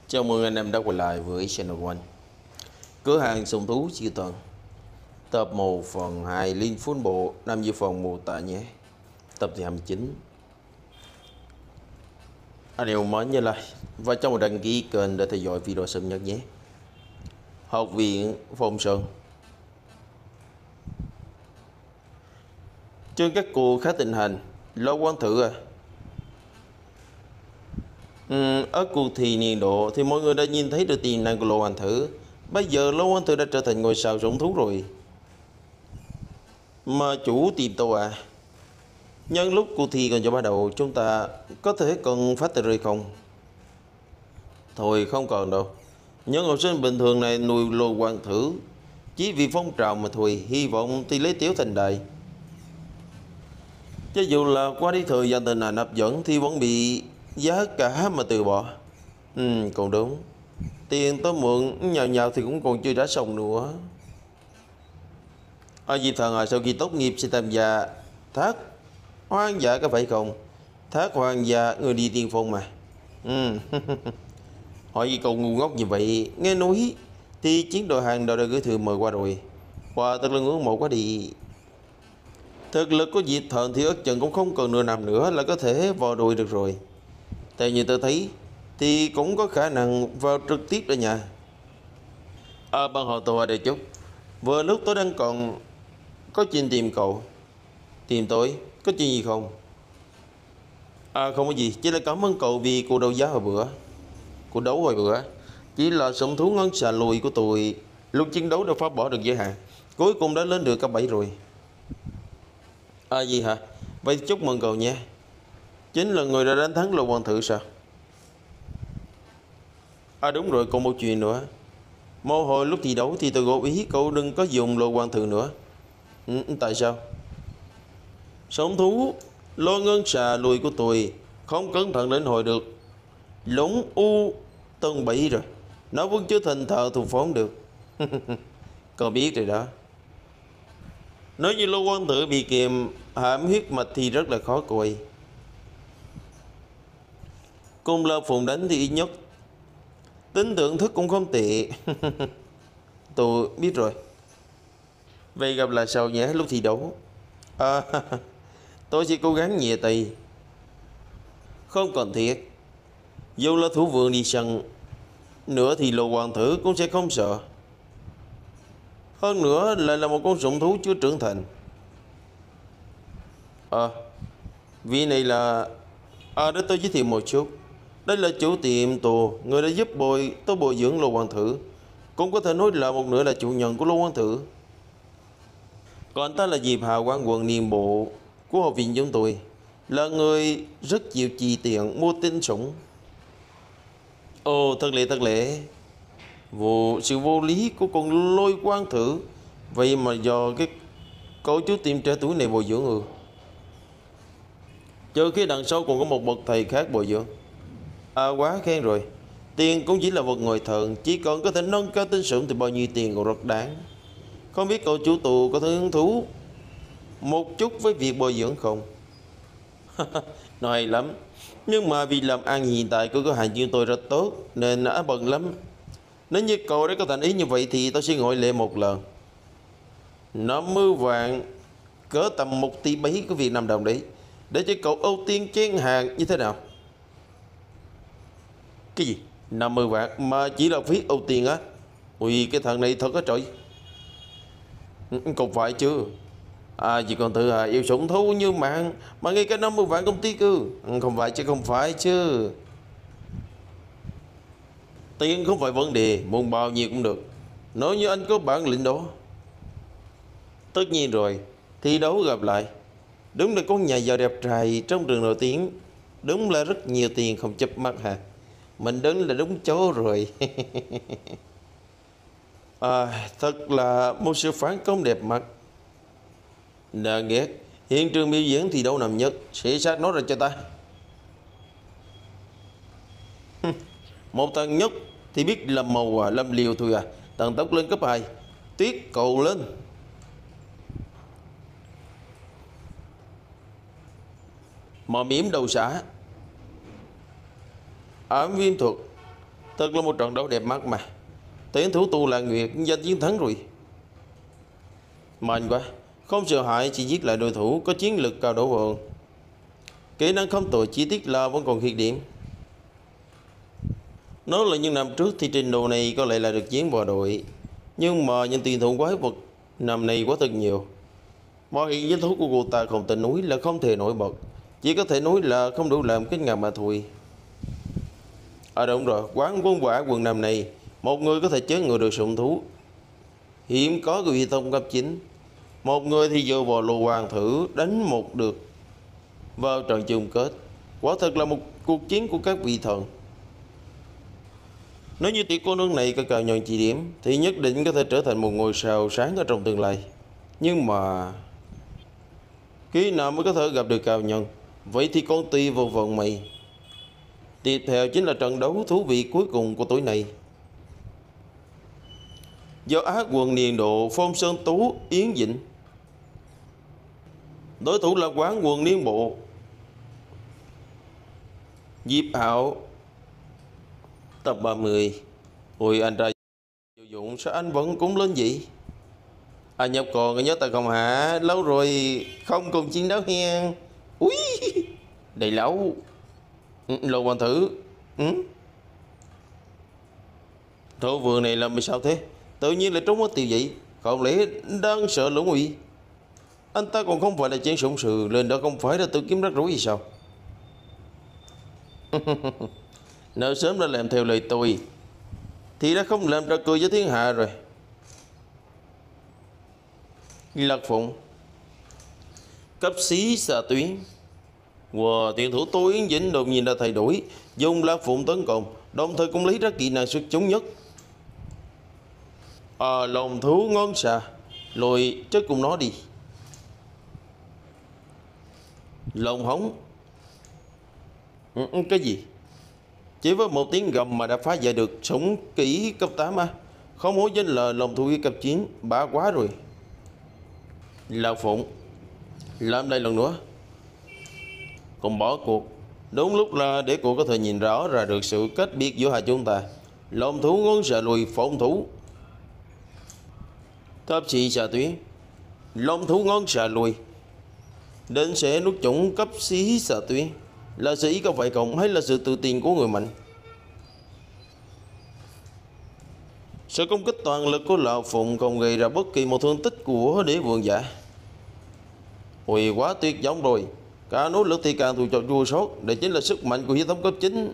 Chào mừng anh em đã quay lại với Channel One. Cửa hàng sùng thú siêu toàn tập 1 phần 2 Liên Phun Bộ nằm dưới phần mô tả nhé. Tập thứ 29. Anh em mới nhớ like và cho một đăng ký kênh để theo dõi video sớm nhất nhé. Học viện Phong Sơn. Trên các cuộc khá tình hành Lô Quang Thử à. Ở cuộc thi niên độ thì mọi người đã nhìn thấy được tiềm năng của Lô Quang Thử. Bây giờ Lô Quang Thử đã trở thành ngôi sao sủng thú rồi. Mà chủ tìm tôi à, nhân lúc cuộc thi còn chưa bắt đầu, chúng ta có thể còn phát tờ rơi không? Thôi không còn đâu. Những học sinh bình thường này nuôi Lô Quang Thử chỉ vì phong trào mà thôi, hy vọng thì lấy tiểu thành đại. Cho dù là qua đi thời gian tình hình hấp dẫn thì vẫn bị giá cả mà từ bỏ. Còn đúng. Tiền tôi mượn nhào thì cũng còn chưa trả xong nữa. Ở Diệp Thần à, sau khi tốt nghiệp sẽ tham gia thác hoang dã có phải không? Thác hoang dã người đi tiên phong mà. Hỏi gì cậu ngu ngốc như vậy? Nghe nói thì chiến đội hàng đầu đã gửi thư mời qua rồi. Wow, thật là ngưỡng mộ quá đi. Thực lực của Diệp Thần thì ước chừng cũng không cần nửa năm nữa là có thể vào đội được rồi. Theo như tôi thấy thì cũng có khả năng vào trực tiếp đó nha. Bạn họ tôi đây chút. Vừa lúc tôi đang còn có chuyện tìm cậu. Tìm tôi? Có chuyện gì không? Không có gì, chỉ là cảm ơn cậu vì cuộc đấu giá hồi bữa. Cuộc đấu hồi bữa chỉ là sủng thú ngân xà lùi của tôi. Lúc chiến đấu đã phá bỏ được giới hạn, cuối cùng đã lên được cấp 7 rồi. Gì hả? Vậy chúc mừng cậu nha. Chính là người đã đánh thắng Lô Quang Thử sao? Đúng rồi, còn một chuyện nữa. Một hồi lúc thi đấu thì tôi góp ý cậu đừng có dùng Lô Quang Thử nữa. Tại sao? Sủng thú Lô ngân xà lùi của tôi không cẩn thận đến hồi được lũng u tầng 7 rồi. Nó vẫn chưa thành thợ thủ phóng được. Cậu biết rồi đó. Nếu như Lô Quang Thử bị kiềm hãm huyết mạch thì rất là khó coi. Cùng là phùng đánh thì ít nhất tính thưởng thức cũng không tệ. Tôi biết rồi. Vậy gặp lại sau nhé lúc thi đấu. Tôi sẽ cố gắng nhẹ tay. Không cần thiết. Dù là thủ vườn đi săn nữa thì Lô Quang Thử cũng sẽ không sợ. Hơn nữa lại là một con sủng thú chưa trưởng thành. Vị này là để tôi giới thiệu một chút. Đây là chủ tiệm tù, người đã giúp tôi bồi dưỡng Lô Quang Thử. Cũng có thể nói là một nửa là chủ nhân của Lô Quang Thử. Còn ta là Diệp Hào Quang quận niên bộ của học viện chúng tôi. Là người rất chịu chi tiền mua tinh sủng. Thật lệ. Sự vô lý của con Lôi Quang Thử. Vậy mà do cái cậu chú tiệm trẻ tuổi này bồi dưỡng Trừ khi đằng sau còn có một bậc thầy khác bồi dưỡng. Quá khen rồi. Tiền cũng chỉ là vật ngồi thần. Chỉ cần có thể nâng cao tinh sủng thì bao nhiêu tiền còn rất đáng. Không biết cậu chủ tù có thể hứng thú một chút với việc bồi dưỡng không? Nói hay lắm. Nhưng mà vì làm ăn hiện tại của cửa hàng chúng tôi rất tốt nên đã bận lắm. Nếu như cậu đã có thành ý như vậy thì tôi sẽ gọi lệ một lần. 50 vạn cỡ tầm 1 tỷ 7 của Việt Nam đồng đấy. Để cho cậu ưu tiên chén hàng như thế nào? Cái gì? 50 vạn mà chỉ là phí ưu tiên á? Ui, cái thằng này thật á trời. Không phải chứ. Chỉ còn tự yêu sủng thú như mạng mà ngay cả 50 vạn công ty cơ. Không phải chứ. Tiền không phải vấn đề, muốn bao nhiêu cũng được. Nói như anh có bản lĩnh đó. Tất nhiên rồi, thi đấu gặp lại. Đúng là con nhà giàu đẹp trai trong trường nổi tiếng. Đúng là rất nhiều tiền không chớp mắt hả? Mình đứng là đúng chỗ rồi. Thật là một sự phản công đẹp mắt. Đáng ghét. Hiện trường biểu diễn thi đấu nằm nhất. Sẽ sát nó ra cho ta. Một thằng nhóc thì biết làm màu lâm liều thôi à. Tăng tốc lên cấp 2. Tuyết cầu lên. Mò miếm đầu xã. Ám viên thuật. Thật là một trận đấu đẹp mắt mà. Tiến thủ Tu Lan Nguyệt giành chiến thắng rồi. Mạnh quá, không sợ hãi chỉ giết lại đối thủ có chiến lực cao độ hơn. Kỹ năng không tội, chi tiết là vẫn còn khuyết điểm. Nói là những năm trước thì trình độ này có lẽ là được chiến vào đội, nhưng mà những tiền thủ quái vật năm nay quá thật nhiều. Mọi hiện chiến thủ của cô ta không thể nói là không thể nổi bật, chỉ có thể nói là không đủ làm kinh ngạc mà thôi. Đúng rồi, quán quân quả quần năm này, một người có thể chế ngự được sủng thú, hiếm có người thông cấp 9. Một người thì dựa vào lô hoàng thử đánh một được vào trận chung kết. Quả thật là một cuộc chiến của các vị thần. Nếu như tiểu cô nương này có cao nhân chỉ điểm thì nhất định có thể trở thành một ngôi sao sáng ở trong tương lai. Nhưng mà khi nào mới có thể gặp được cao nhân? Vậy thì con tùy vào vận mày. Tiếp theo chính là trận đấu thú vị cuối cùng của tối nay. Do Á quân niên độ Phong Sơn Tú Yến Dĩnh, đối thủ là quán quân niên bộ Diệp Hạo. Tập 30. Ôi anh trai vô dụng, sao anh vẫn cũng lên vậy? Anh nhóc còn nhớ ta không hả? Lâu rồi không cùng chiến đấu hen. Úi, đầy lâu. Lô Hoàng Thử. Thổ vườn này làm sao thế? Tự nhiên lại trốn mất tiêu vậy? Không lẽ đang sợ lũng uy? Anh ta còn không phải là chiến sủng sự, lên đó không phải là tự kiếm rắc rối gì sao? Nếu sớm đã làm theo lời tôi thì đã không làm ra cười với thiên hạ rồi. Lạc Phụng, cấp sĩ xạ tuyến. Wow, tiền thủ Tô Yến Dĩnh đột nhiên đã thay đổi, dùng Lạc Phụng tấn công, đồng thời cũng lấy ra kỹ năng xuất chúng nhất. Lòng thú ngon xà, lùi chết cùng nó đi. Lòng hống. Cái gì? Chỉ với một tiếng gầm mà đã phá giải được súng kỹ cấp 8 á. Không hổ danh là lòng thú cấp 9, bá quá rồi. Lạc Phụng, làm đây lần nữa. Còn bỏ cuộc. Đúng lúc là để cô có thể nhìn rõ ra được sự cách biệt giữa hai chúng ta. Lòng thú ngón xà lùi phòng thủ. Thấp sĩ xà tuyến. Lòng thú ngón xà lùi. Đến sẽ nuốt chủng cấp sĩ xà tuyến. Là sự ý có phải không hay là sự tự tin của người mạnh? Sự công kích toàn lực của Lạc Phụng không gây ra bất kỳ một thương tích của đế vương giả. Ôi quá tuyệt vọng rồi. Cả nỗ lực thì càng thù cho chua sót. Đây chính là sức mạnh của hệ thống cấp 9.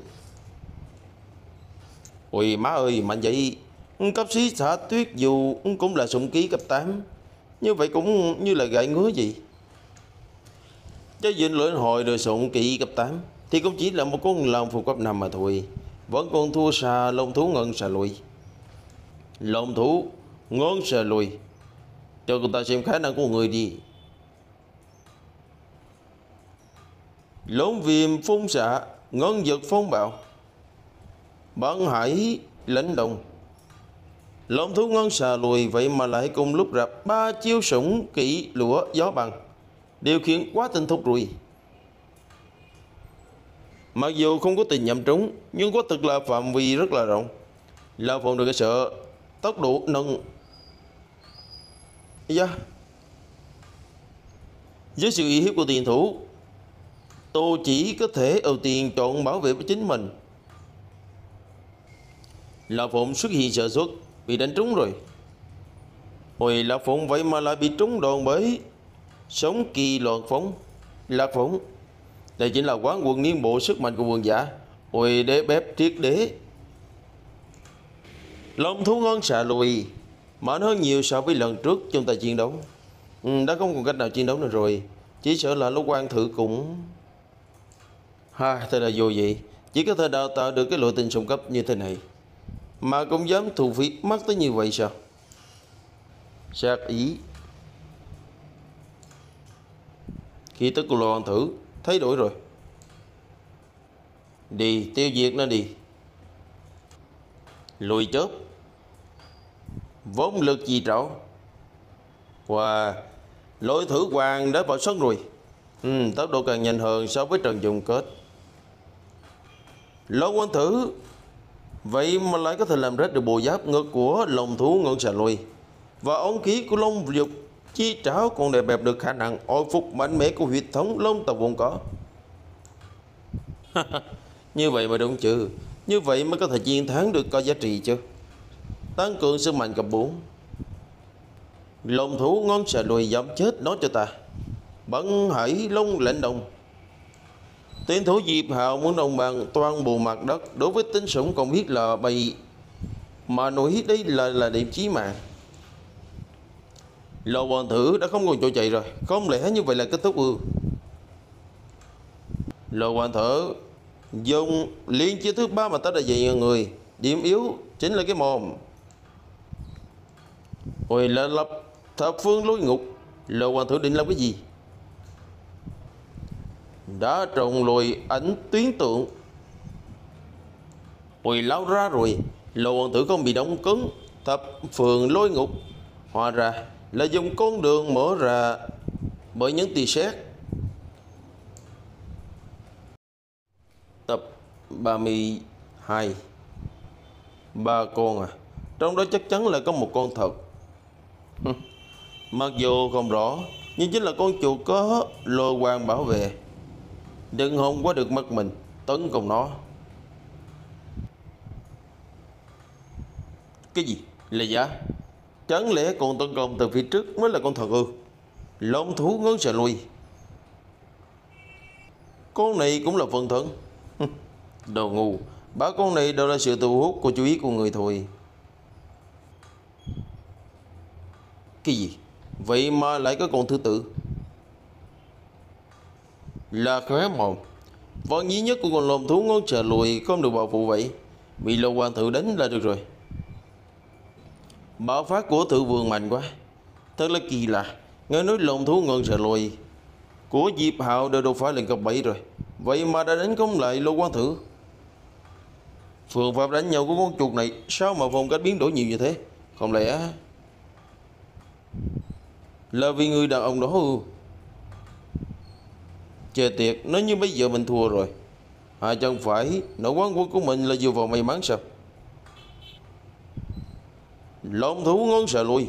Ôi má ơi, mạnh vậy. Cấp sĩ xạ tuyết dù cũng là súng ký cấp 8. Như vậy cũng như là gãi ngứa gì. Cho dịnh lưỡi hồi được súng kỹ cấp 8 thì cũng chỉ là một con lòng phù cấp 5 mà thôi. Vẫn còn thua xa lông thú ngân xà lùi. Lông thú ngân xà lùi. Cho người ta xem khả năng của người đi. Lỗng viêm phun xạ, ngân vật phong bạo. Bắn hải lãnh động. Lông thú ngân xà lùi vậy mà lại cùng lúc rạp 3 chiêu súng kỹ lũa gió bằng. Điều khiển quá tinh thục rồi. Mặc dù không có tình nhầm trúng, nhưng có thực là phạm vi rất là rộng. Lạc Phụng đừng có sợ. Tốc độ nâng. Với sự uy hiếp của tiền thủ, tôi chỉ có thể ưu tiên chọn bảo vệ với chính mình. Lạc Phụng xuất hiện sợ xuất, bị đánh trúng rồi. Ôi Lạc Phụng vậy mà lại bị trúng đòn bởi sống kỳ loạn phóng. Lạc Phụng, đây chính là quán quân niên bộ sức mạnh của vương giả. Ôi đế bếp triết đế. Long thú ngón xạ lùi mạnh hơn nhiều so với lần trước chúng ta chiến đấu. Đã không còn cách nào chiến đấu nữa rồi. Chỉ sợ là lỗ quan thử cũng thế là vô vậy. Chỉ có thể đào tạo được cái lộ trình sùng cấp như thế này mà cũng dám thu phí mắc tới như vậy sao? Sát ý. Khi tức của lô thử thay đổi rồi. Đi tiêu diệt nó đi. Lùi chớp. Vốn lực gì trảo. Lôi thử hoàng đã vào sân rồi. Tốc độ càng nhanh hơn so với trận chung kết. Lô quân thử Vậy mà lại có thể làm rách được bộ giáp ngực của long thú ngân xà lôi. Và ống khí của long dục chi trảo còn đè bẹp được khả năng hồi phục mạnh mẽ của huyết thống long tộc vốn có. Như vậy mà đúng chứ? Như vậy mới có thể chiến thắng được có giá trị chứ? Tăng cường sức mạnh cấp 4. Long thú ngân xà lôi dám chết nói cho ta. Bắn hải long lạnh đồng. Tiến thủ Diệp Hạo muốn đồng bằng toàn bộ mặt đất. Đối với tính sủng còn biết là bầy mà nổi đây là điểm chí mạng. Lô Hoàng Thử đã không còn chỗ chạy rồi. Không lẽ như vậy là kết thúc ư? Lô Hoàng Thử dùng liên chiêu thứ 3 mà ta đã dạy người. Điểm yếu chính là cái mồm. Ôi là lập thập phương lối ngục. Lô Hoàng Thử định làm cái gì? Đã trồng lùi ảnh tuyến tượng. Ôi lao ra rồi. Lô Hoàng Tử không bị đóng cứng. Thập phường lôi ngục hóa ra là dùng con đường mở ra bởi những tia sét. Tập 32. 3 con à? Trong đó chắc chắn là có một con thật. Mặc dù không rõ, nhưng chính là con chuột có lôi quang bảo vệ. Đừng hòng qua được mắt mình tấn công nó. Cái gì? Là giả? Chẳng lẽ còn tấn công từ phía trước mới là con thật ư? Long thú ngấn xà lùi. Con này cũng là phần thân. Đồ ngu. Ba con này đều là sự thu hút của chú ý của người thôi. Cái gì? Vậy mà lại có con thứ tự. Là khóe mồm. Phần duy nhất của con long thú ngón xà lùi không được bảo phụ vậy. Bị Lô Hoàng Thử đánh là được rồi. Bạo phát của Thự Vương mạnh quá. Thật là kỳ lạ. Nghe nói long thú ngân xà lùi của Diệp Hạo đều đột phá lên cấp 7 rồi. Vậy mà đã đánh không lại Lô Hoàng Thử. Phương pháp đánh nhau của con chuột này sao mà phong cách biến đổi nhiều như thế? Không lẽ là vì người đàn ông đó ư? Chết tiệt, nếu như bây giờ mình thua rồi. Chẳng phải nỗi quán quân của mình là dựa vào may mắn sao? Long thú ngân xà lùi.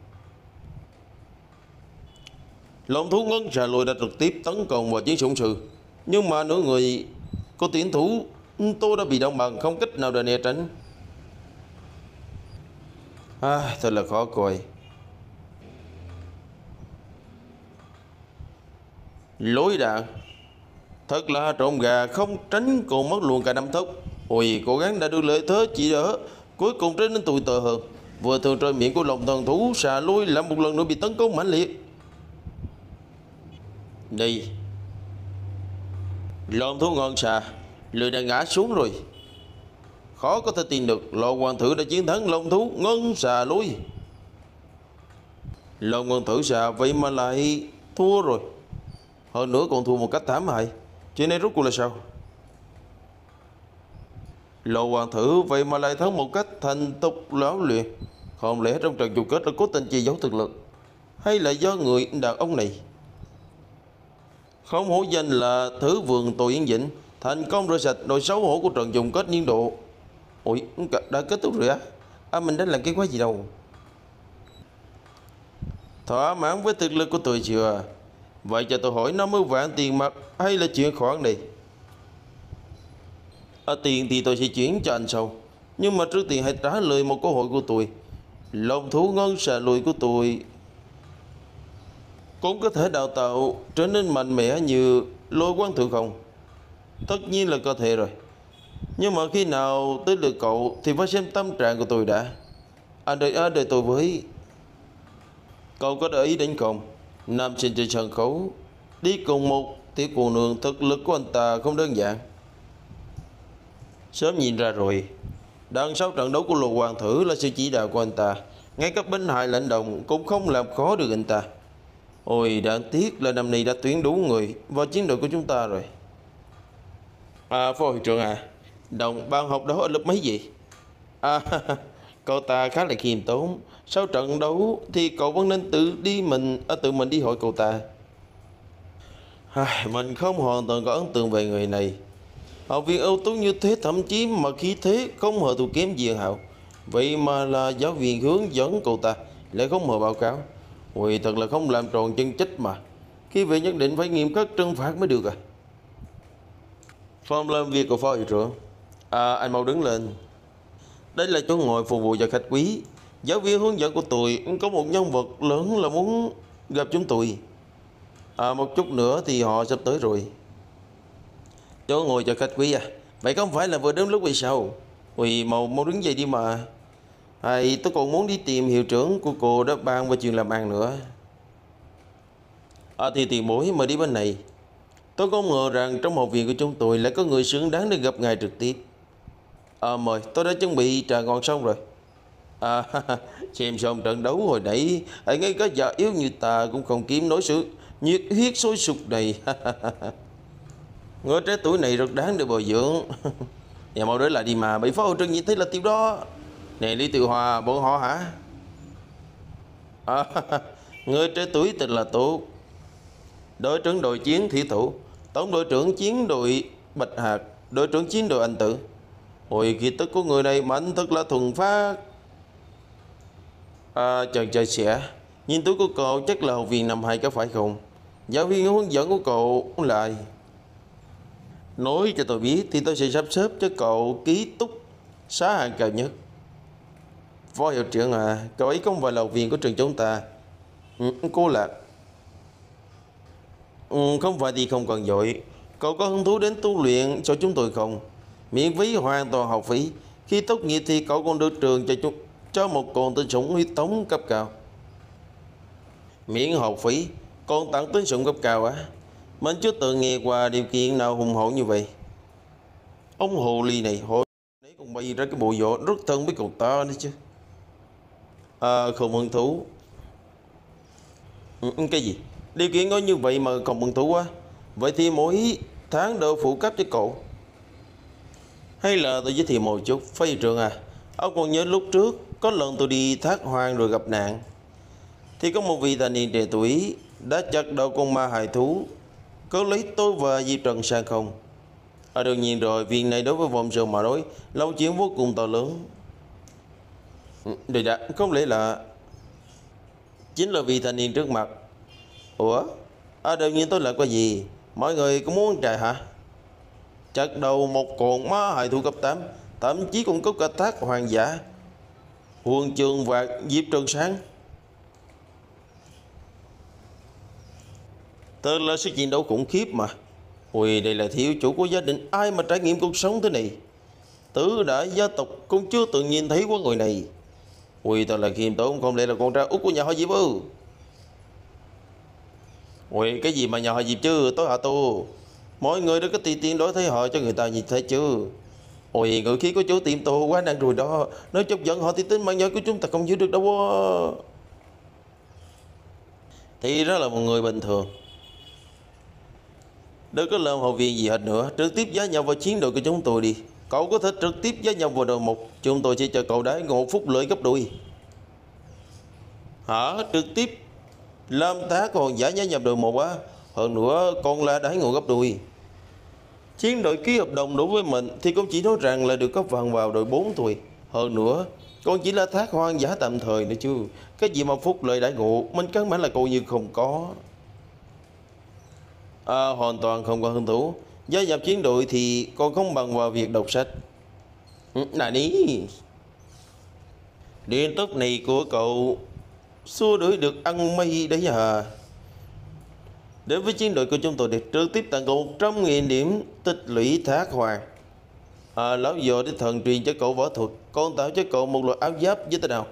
Long thú ngân xà lùi đã trực tiếp tấn công vào chiến sủng sư. Nhưng mà nửa người có tiến thủ tôi đã bị đóng bằng, không cách nào để né tránh. Thật là khó coi. Lối đạn thật là trộm gà không tránh còn mất luôn cả năm thốc. Ôi cố gắng đã được lợi thế chỉ đỡ, cuối cùng trở nên tồi tệ hơn. Vừa thường trên miệng của lòng thần thú xà lôi lại một lần nữa bị tấn công mãnh liệt. Đây, lòng thú ngon xà lười đã ngã xuống rồi. Khó có thể tin được Lô Hoàng Thử đã chiến thắng long thú ngân xà lôi. Lô Hoàng Thử xà vậy mà lại thua rồi. Hơn nữa còn thua một cách thảm hại. Chuyện này rốt cuộc là sao? Lô Hoàng Thử vậy mà lại thắng một cách thành tục lão luyện. Không lẽ trong trận chung kết đã cố tình che giấu thực lực? Hay là do người đàn ông này không hổ danh là Thứ Vườn Tội Yên Dĩnh, thành công rửa sạch nỗi xấu hổ của trận chung kết niên độ? Ôi, đã kết thúc rồi á? Mình đã làm cái quái gì đâu? Thỏa mãn với thực lực của tôi chưa? Vậy cho tôi hỏi 50 vạn tiền mặt hay là chuyển khoản này? Tiền thì tôi sẽ chuyển cho anh sau. Nhưng mà trước tiên hãy trả lời một câu hỏi của tôi. Long thú ngân xà lùi của tôi cũng có thể đào tạo trở nên mạnh mẽ như Lôi Quán Thượng không? Tất nhiên là có thể rồi. Nhưng mà khi nào tới lượt cậu thì phải xem tâm trạng của tôi đã. Đợi tôi với. Cậu có để ý đến không? Nam sinh trên sân khấu đi cùng một tiểu cô nương, thực lực của anh ta không đơn giản. Sớm nhìn ra rồi. Đằng sau trận đấu của Lô Hoàng Thử là sự chỉ đạo của anh ta. Ngay các binh hại lãnh đồng cũng không làm khó được anh ta. Ôi đáng tiếc là năm nay đã tuyển đủ người vào chiến đội của chúng ta rồi. Phó hội trưởng đồng ban học đó ở lớp mấy gì? Cậu ta khá là khiêm tốn. Sau trận đấu thì cậu vẫn nên tự mình đi hỏi cậu ta. Mình không hoàn toàn có ấn tượng về người này. Học viên ưu tú như thế, thậm chí mà khí thế không hề thua kém Diên Hạo. Vậy mà là giáo viên hướng dẫn cậu ta lại không hề báo cáo. Ôi, thật là không làm tròn chân trách mà. Khi vậy nhất định phải nghiêm khắc trừng phạt mới được à. Phòng làm việc của phó hiệu trưởng. Anh mau đứng lên. Đây là chỗ ngồi phục vụ cho khách quý. Giáo viên hướng dẫn của tôi có một nhân vật lớn là muốn gặp chúng tôi. Một chút nữa thì họ sắp tới rồi. Chỗ ngồi cho khách quý à? Vậy không phải là vừa đến lúc vậy sao? Ui, mau đứng dậy đi mà. Tôi còn muốn đi tìm hiệu trưởng của cô đó ban về chuyện làm ăn nữa. Thì tiền bối mời đi bên này. Tôi không ngờ rằng trong học viện của chúng tôi lại có người xứng đáng để gặp ngài trực tiếp. Mời, tôi đã chuẩn bị trà ngon xong rồi. À, xem xong trận đấu hồi nãy, ngay cả già yếu như ta cũng không kiếm nổi sự nhiệt huyết sôi sục này. Người trẻ tuổi này rất đáng để bồi dưỡng. Nhà mau đến lại đi mà, bị phó hội trưởng nhìn thấy là tiêu đó. Nè Lý Tiểu Hòa, bọn họ hả? À, người trẻ tuổi thật là tốt. Đội trưởng đội chiến thủy thủ, tổng đội trưởng chiến đội Bạch Hạc, đội trưởng chiến đội Anh Tử. Ôi, khí tức của người này mạnh thật là thuần phát. Chàng trai trẻ, nhìn túi của cậu chắc là học viên năm 2 có phải không? Giáo viên hướng dẫn của cậu là ai? Nói cho tôi biết thì tôi sẽ sắp xếp cho cậu ký túc xá hạng cao nhất. Phó hiệu trưởng cậu ấy không phải là học viên của trường chúng ta. Cô Lạc. Không phải thì không cần vội. Cậu có hứng thú đến tu luyện cho chúng tôi không? Miễn phí hoàn toàn học phí. Khi tốt nghiệp thì cậu còn được trường cho một con tên sủng huyết thống cấp cao. Miễn học phí còn tặng tên sủng cấp cao á? Mình chưa từng nghe qua điều kiện nào hùng hậu như vậy. Ông hồ ly này hồi nãy còn bày ra cái bộ võ rất thân với cậu ta nữa chứ. Không hứng thú. Cái gì? Điều kiện nói như vậy mà không hứng thú á? Vậy thì mỗi tháng đều phụ cấp cho cậu. Hay là tôi giới thiệu một chút. Phó hiệu trưởng ông còn nhớ lúc trước có lần tôi đi thác hoang rồi gặp nạn, thì có một vị thanh niên trẻ tuổi đã chặt đầu con ma hài thú có lấy tôi và Diệp Trần sang không? Đương nhiên rồi, việc này đối với vòng sơn mà nói là một chuyện vô cùng to lớn. Đây đã, không lẽ là chính là vị thanh niên trước mặt? Ủa? Đương nhiên tôi là có gì? Mọi người có muốn trại hả? Chặt đầu một con ma hài thú cấp 8, thậm chí còn có cả thác hoàng giả, huân chương và Diệp Trần sáng. Thật là sức chiến đấu khủng khiếp mà. Ui, đây là thiếu chủ của gia đình, ai mà trải nghiệm cuộc sống thế này. Tứ đại gia tộc cũng chưa từng nhìn thấy qua người này. Ui, thật là khiêm tốn, không lẽ là con trai út của nhà họ Diệp ư? Ui, cái gì mà nhà họ Diệp chứ, tối hạ tu. Mọi người đã có tiền đổi thế họ cho người ta nhìn thấy chứ. Ôi, ngữ khí của chú tiệm tô quá năng rồi đó. Nói chọc giận họ thì tính mạng nhỏ của chúng ta không giữ được đâu. Thì đó là một người bình thường, đừng có làm học viên gì hết nữa. Trực tiếp gia nhập vào chiến đội của chúng tôi đi. Cậu có thể trực tiếp gia nhập vào đội 1. Chúng tôi sẽ cho cậu đãi ngộ phúc lợi gấp đôi. Hả? Trực tiếp làm tá còn giả gia nhập đội 1 á? Hơn nữa còn là đãi ngộ gấp đôi. Chiến đội ký hợp đồng đối với mình thì cũng chỉ nói rằng là được cấp vào đội 4 thôi. Hơn nữa còn chỉ là thác hoang giả tạm thời nữa chứ. Cái gì mà phúc lợi đãi ngộ mình căn bản là coi như không có. Hoàn toàn không có hứng thú. Gia nhập chiến đội thì còn không bằng vào việc đọc sách. Ní điện tốc này của cậu xua đuổi được ăn mây đấy à? Đến với chiến đội của chúng tôi thì trực tiếp tặng cậu 100.000 điểm tích lũy thác hoàng. Lão dò để thần truyền cho cậu võ thuật, còn tạo cho cậu một loại áo giáp như thế nào?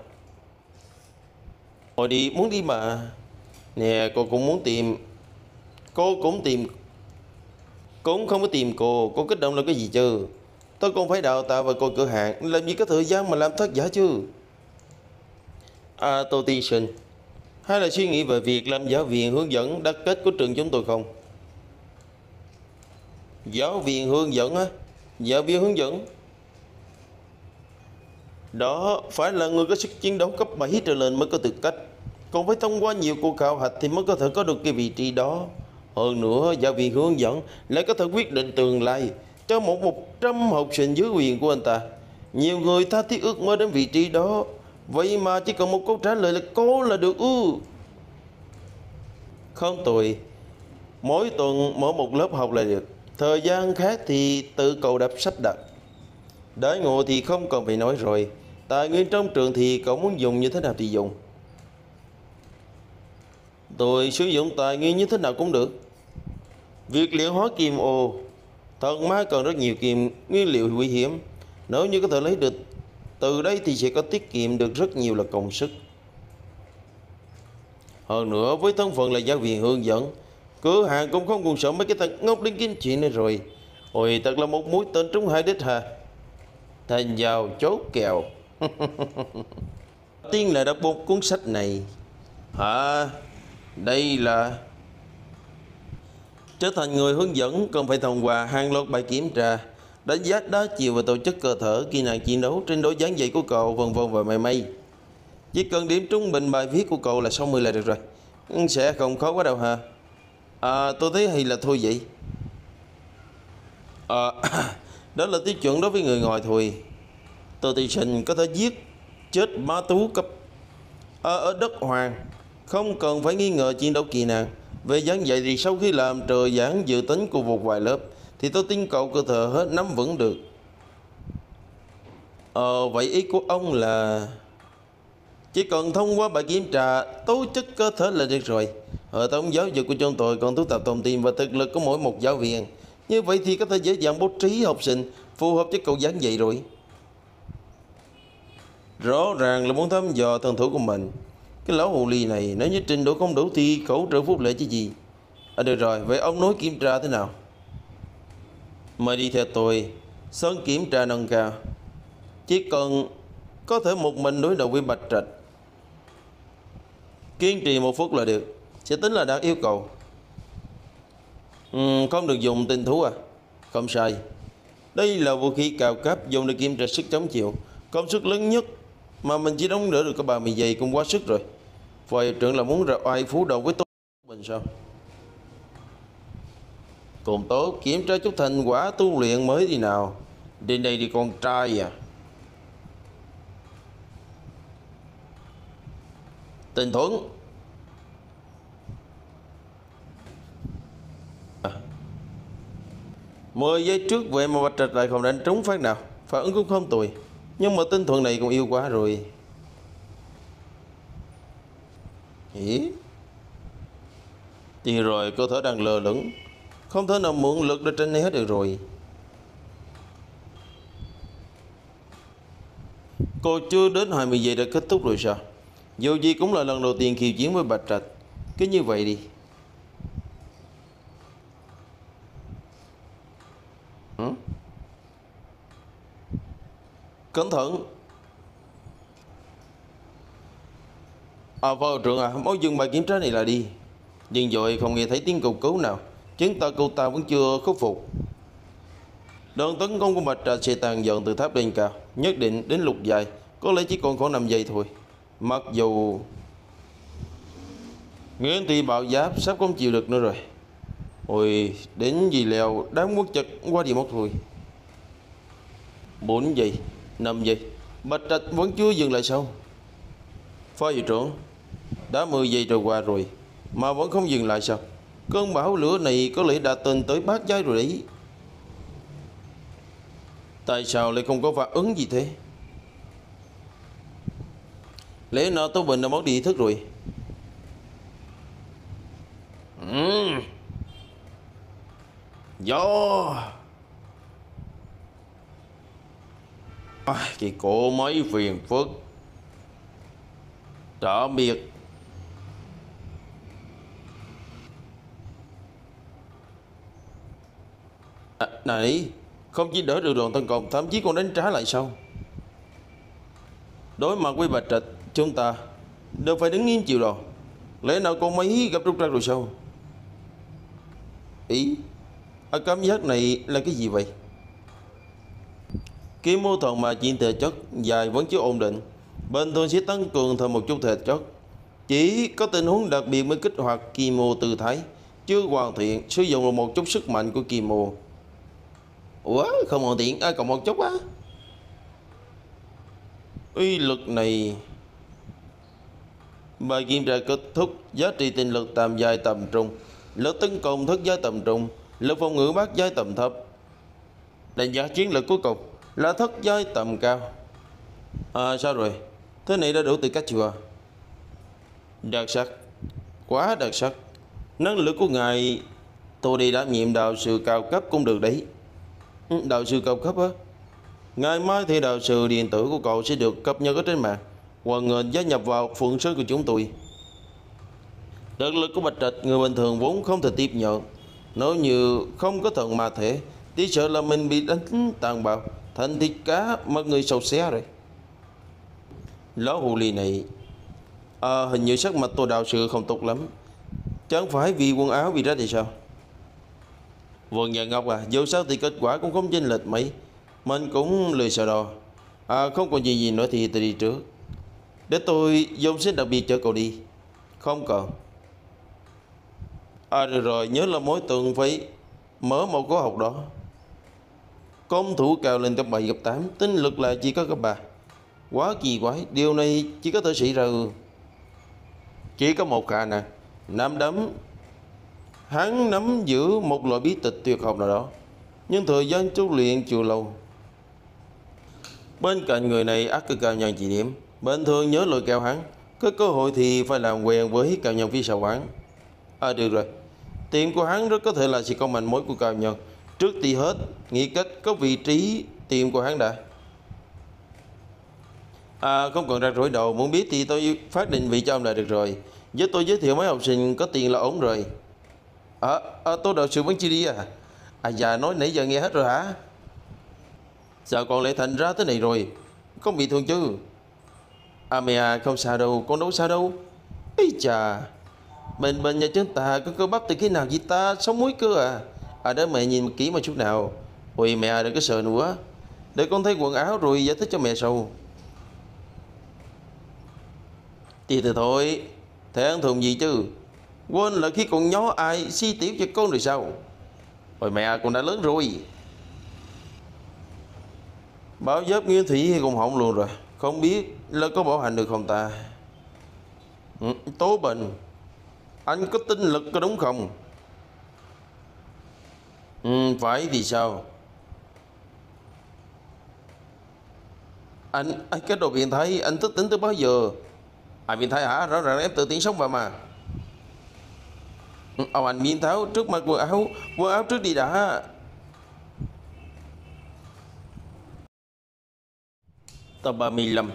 Hồi đi, muốn đi mà. Nè, cô cũng muốn tìm. Cô cũng tìm. Cũng không có tìm cô kích động là cái gì chứ? Tôi còn phải đào tạo và coi cửa hàng, làm gì có thời gian mà làm thất giả chứ? Tô tiên sinh, hay là suy nghĩ về việc làm giáo viên hướng dẫn đặc kết của trường chúng tôi không? Giáo viên hướng dẫn á? Giáo viên hướng dẫn đó phải là người có sức chiến đấu cấp 7 trở lên mới có tư cách, còn phải thông qua nhiều cuộc khảo hạch thì mới có thể có được cái vị trí đó. Hơn nữa giáo viên hướng dẫn lại có thể quyết định tương lai, cho 100 học sinh dưới quyền của anh ta. Nhiều người tha thiết ước mơ đến vị trí đó, vậy mà chỉ cần một câu trả lời là có là được ư? Không tồi, mỗi tuần mở một lớp học là được. Thời gian khác thì tự cậu đọc sắp đặt. Đãi ngộ thì không cần phải nói rồi. Tài nguyên trong trường thì cậu muốn dùng như thế nào thì dùng. Tôi sử dụng tài nguyên như thế nào cũng được. Việc luyện hóa kim ô, thần ma cần rất nhiều kim nguyên liệu quý hiếm. Nếu như có thể lấy được từ đây thì sẽ có tiết kiệm được rất nhiều là công sức. Hơn nữa với thân phận là giáo viên hướng dẫn, cửa hàng cũng không còn sợ mấy cái thằng ngốc đến kiếm chuyện nữa rồi. Ôi thật là một mũi tên trúng hai đích hà. Thành vào chốt kèo. Tiên là đọc một cuốn sách này. Hả? Đây là trở thành người hướng dẫn cần phải thông qua hàng loạt bài kiểm tra, đánh giá đa chiều và tổ chức cơ thể, kỹ năng chiến đấu, trình độ giảng dạy của cậu, vân vân và mây. Chỉ cần điểm trung bình bài viết của cậu là 60 là được rồi. Sẽ không khó quá đâu hả? Tôi thấy hay là thôi vậy. Đó là tiêu chuẩn đối với người ngoài thôi. Tôi thí sinh có thể giết chết ma thú cấp ở đất hoàng, không cần phải nghi ngờ chiến đấu kỹ năng. Về giảng dạy thì sau khi làm trời giảng dự tính của một vài lớp thì tôi tin cậu cơ thể hết nắm vững được. Vậy ý của ông là chỉ cần thông qua bài kiểm tra tố chất cơ thể là được rồi. Hệ thống giáo dục của chúng tôi còn thu thập thông tin và thực lực của mỗi một giáo viên. Như vậy thì có thể dễ dàng bố trí học sinh phù hợp với cậu giảng dạy rồi. Rõ ràng là muốn thăm dò thần thủ của mình. Cái lão hồ ly này nếu như trình độ không đủ thì cậu trợ phúc lệ chứ gì. Được rồi, vậy ông nói kiểm tra thế nào? Mời đi theo tôi. Sân kiểm tra nâng cao. Chỉ cần có thể một mình đối đầu với Bạch Trạch. Kiên trì 1 phút là được, sẽ tính là đạt yêu cầu. Không được dùng tinh thú à? Không sai. Đây là vũ khí cao cấp dùng để kiểm tra sức chống chịu. Công suất lớn nhất mà mình chỉ đóng đỡ được có 30 giây cũng quá sức rồi. Vậy trưởng là muốn ra oai phú đầu với tôi mình sao? Cùng tốt, kiểm tra chút thành quả tu luyện mới đi nào. Đến đây đi con trai à. Tình Thuận. 10 giây trước vậy mà Bạch Trạch lại không đánh trúng phát nào. Phản ứng cũng không tồi. Nhưng mà tinh Thuận này cũng yêu quá rồi. Ý? Thì rồi cơ thể đang lờ lửng, không thể nào mượn lực để tránh né được rồi. Cô chưa đến 20 giây đã kết thúc rồi sao? Dù gì cũng là lần đầu tiên khiêu chiến với Bạch Trạch. Cứ như vậy đi. Cẩn thận. Vào trưởng mau dừng bài kiểm tra này lại đi. Nhưng rồi không nghe thấy tiếng cầu cứu nào, chứng tỏ cậu ta vẫn chưa khắc phục. Đòn tấn công của Bạch Trạch sẽ tàn dần từ tháp lên cao, nhất định đến lục dài, có lẽ chỉ còn khoảng 5 giây thôi. Mặc dù Nguyễn Thị bạo giáp sắp không chịu được nữa rồi. Ôi, đến gì lèo đáng muốn chật qua đi mất thôi. 4 giây, 5 giây, Bạch Trạch vẫn chưa dừng lại sao? Phó hiệu trưởng, đã 10 giây trôi qua rồi mà vẫn không dừng lại sao? Cơn bão lửa này có lẽ đã tên tới bát giai rồi đấy. Tại sao lại không có phản ứng gì thế? Lẽ nào Tố Bình đã mất đi ý thức rồi? Do Cái cổ mấy phiền phức. Tạm biệt. Này, không chỉ đỡ được đòn tấn công, thậm chí còn đánh trả lại sao? Đối mặt với Bạch Trạch, chúng ta đều phải đứng yên chịu đòn. Lẽ nào con mấy gặp trục trặc rồi sao? Ý, cảm giác này là cái gì vậy? Kiếm mô thần mà chuyển thể chất dài vẫn chưa ổn định, bình thường sẽ tăng cường thêm một chút thể chất. Chỉ có tình huống đặc biệt mới kích hoạt kim mô tư thái chưa hoàn thiện, sử dụng một chút sức mạnh của kim mô. Ủa không hoàn thiện, còn một chút á. Uy lực này. Bài kiểm tra kết thúc. Giá trị tinh lực tạm dài tầm trung, lực tấn công thất giai tầm trung, lực phòng ngự bát giai tầm thấp. Đánh giá chiến lược cuối cùng là thất giai tầm cao. Sao rồi? Thế này đã đủ tư cách chưa? Đặc sắc. Quá đặc sắc. Năng lực của ngài. Tôi đi đảm nhiệm đạo sư cao cấp cũng được đấy. Đạo sư cao cấp á? Ngày mai thì đạo sư điện tử của cậu sẽ được cập nhật ở trên mạng. Hoàn nghênh gia nhập vào phượng sơn của chúng tôi. Thực lực của Bạch Trạch người bình thường vốn không thể tiếp nhận. Nếu như không có thần ma thể thì sợ là mình bị đánh tàn bạo thành thịt cá mà người sầu xé rồi. Lão hồ ly này. Hình như sắc mặt tôi đạo sư không tốt lắm. Chẳng phải vì quần áo bị rách thì sao? Vâng nhà Ngọc dù sao thì kết quả cũng không chênh lệch mấy. Mình cũng lười sợ đo. Không còn gì nữa thì tôi đi trước. Để tôi dùng xin đặc biệt chở cậu đi. Không cần. Được rồi, nhớ là mỗi tuần phải mở một khóa học đó. Công thủ cao lên cấp 7 cấp 8, tinh lực là chỉ có cấp 3. Quá kỳ quái, điều này chỉ có thể xảy ra. Chỉ có một khả năng. Nam đấm. Hắn nắm giữ một loại bí tịch tuyệt học nào đó, nhưng thời gian tu luyện chưa lâu. Bên cạnh người này ắt có cao nhân chỉ điểm. Bình thường nhớ lời cao hắn, có cơ hội thì phải làm quen với cao nhân phía sau hắn. Được rồi. Tiệm của hắn rất có thể là sẽ có manh mối của cao nhân. Trước tiên hết, nghĩ cách có vị trí tiệm của hắn đã. Không cần ra rối đầu. Muốn biết thì tôi phát định vị cho ông là được rồi. Với tôi giới thiệu mấy học sinh có tiền là ổn rồi. Tôi đạo sư vẫn chưa đi dạ nói nãy giờ nghe hết rồi hả? Sao con lại thành ra thế này rồi? Con bị thương chứ? Mẹ không sao đâu, con đâu sao đâu. Ý chà, bên nhà chúng ta có cơ bắp từ khi nào vậy ta? Sống muối cơ đó mẹ nhìn kỹ một chút nào. Ôi mẹ đừng có sợ nữa. Để con thấy quần áo rồi giải thích cho mẹ sau. Thì thôi. Thế ăn thùng gì chứ? Quên là khi còn nhỏ ai si tiểu cho con rồi sao? Ôi mẹ con đã lớn rồi. Báo giáp Nguyên Thủy hay còn hỏng luôn rồi. Không biết là có bảo hành được không ta? Tố Bình, anh có tinh lực có đúng không? Phải thì sao? Anh cái đồ biến thái, anh thức tỉnh từ bao giờ? Biến thái hả? Rõ ràng em tự tiện sống vào mà. Anh biến tháo trước mặt quần áo trước đi đã. Tập 35.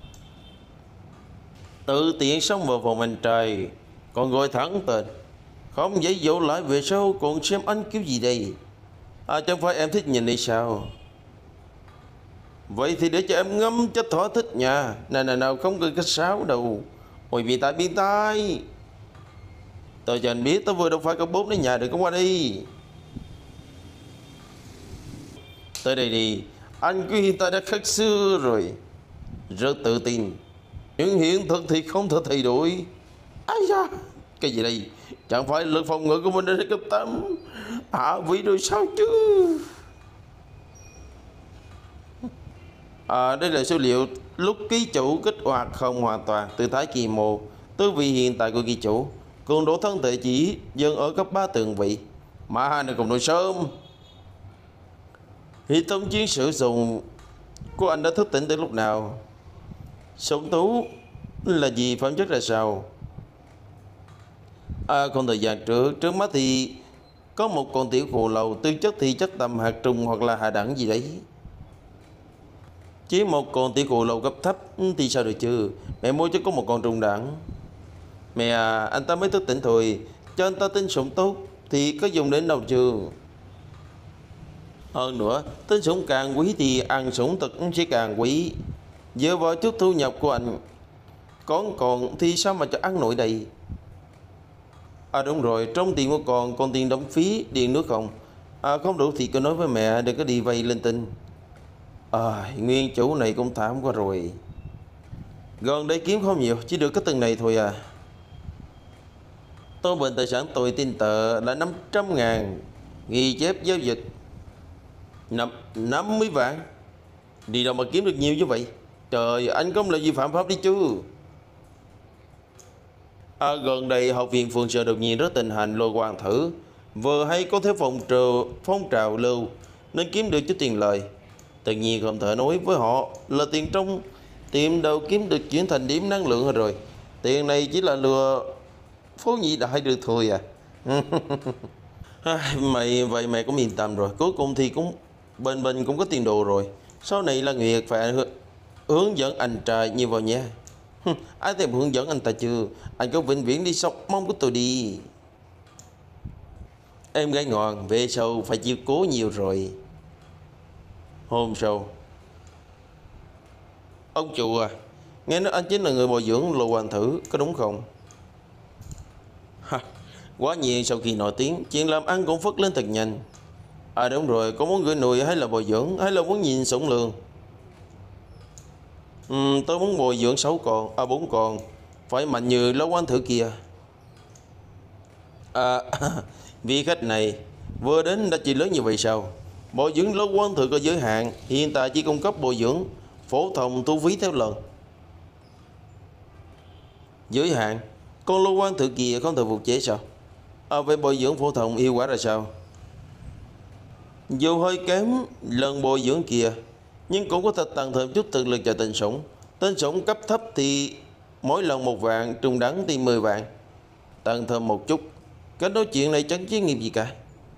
Tự tiện sống vào vòng anh trai, còn gọi thẳng tên, không giấy dỗ lại về sau còn xem anh kiểu gì đây? Chẳng phải em thích nhìn này sao? Vậy thì để cho em ngâm cho thỏa thích nha. Nào không cần khách sáo đâu. Ôi biến tai. Tôi cho anh biết tôi vừa đâu phải có 4 đến nhà, đừng có qua đi. Tới đây đi. Anh cứ hiện tại đã khác xưa rồi. Rất tự tin, nhưng hiện thực thì không thể thay đổi. Da, cái gì đây? Chẳng phải lực phòng ngự của mình đã cấp 8 vị rồi sao chứ? Đây là số liệu lúc ký chủ kích hoạt không hoàn toàn từ thái kỳ mô tư vị hiện tại của ký chủ. Cường độ thân thể chỉ dừng ở cấp 3 tường vị, mà hai này còn nổi sớm. Hệ thống chiến sử dụng của anh đã thức tỉnh từ lúc nào? Sống tú là gì, phẩm chất là sao? Không thời gian trước mắt thì có một con tiểu khổ lầu, tư chất thì chất tầm hạt trùng hoặc là hạ đẳng gì đấy. Chỉ một con tiểu khổ lầu cấp thấp thì sao được chứ? Mẹ mua cho có một con trung đẳng. Mẹ anh ta mới thức tỉnh thôi, cho anh ta tính sủng tốt thì có dùng đến đâu chưa? Hơn nữa, tính sủng càng quý thì ăn sủng thực sẽ càng quý. Dựa vào chút thu nhập của anh còn thì sao mà cho ăn nổi đây? Đúng rồi, trong tiền của còn tiền đóng phí điện nước không? Không đủ thì cứ nói với mẹ, đừng có đi vay linh tinh. Nguyên chủ này cũng thảm quá rồi. Gần đây kiếm không nhiều, chỉ được cái từng này thôi à. Tôi bệnh tài sản tôi tin tờ là 500.000, ghi chép giao dịch. 50 vạn? Đi đâu mà kiếm được nhiều như vậy? Trời, anh không là gì phạm pháp đi chứ. Gần đây học viện Phượng Sơn đột nhiên rất tình hành lôi hoàng thử. Vừa hay có thế phong trào lưu nên kiếm được chút tiền lời. Tự nhiên không thể nói với họ là tiền trong tiệm đâu kiếm được chuyển thành điểm năng lượng rồi. Tiền này chỉ là lừa phố nhị đại được thôi à. Vậy mày cũng yên tâm rồi. Cuối cùng thì cũng bên cũng có tiền đồ rồi. Sau này là Nguyệt phải hướng dẫn anh trai như vào nha. Ai thèm hướng dẫn anh ta chưa? Anh có vĩnh viễn đi sóc mông của tôi đi. Em gái ngoan, về sau phải chịu cố nhiều rồi. Hôm sau, ông chủ à, nghe nói anh chính là người bồi dưỡng Lô Hoàng Thử, có đúng không? Quá nhiên sau khi nổi tiếng, chuyện làm ăn cũng phất lên thật nhanh. Đúng rồi, có muốn gửi nuôi hay là bồi dưỡng, hay là muốn nhìn sủng lương? Tôi muốn bồi dưỡng 6 con, 4 con, phải mạnh như Lô Hoàng Thử kia. À, vị khách này vừa đến đã chỉ lớn như vậy sao? Bồi dưỡng Lô Hoàng Thử có giới hạn, hiện tại chỉ cung cấp bồi dưỡng phổ thông thu phí theo lần. Giới hạn? Con Lô Hoàng Thử kia không thể phục chế sao? Về bồi dưỡng phổ thông hiệu quả ra sao? Dù hơi kém lần bồi dưỡng kia, nhưng cũng có thể tăng thêm chút thực lực cho tên sủng. Tên sủng cấp thấp thì mỗi lần 1 vạn, trung đẳng thì 10 vạn. Tăng thêm một chút. Cái nói chuyện này chẳng chuyên nghiệp gì cả.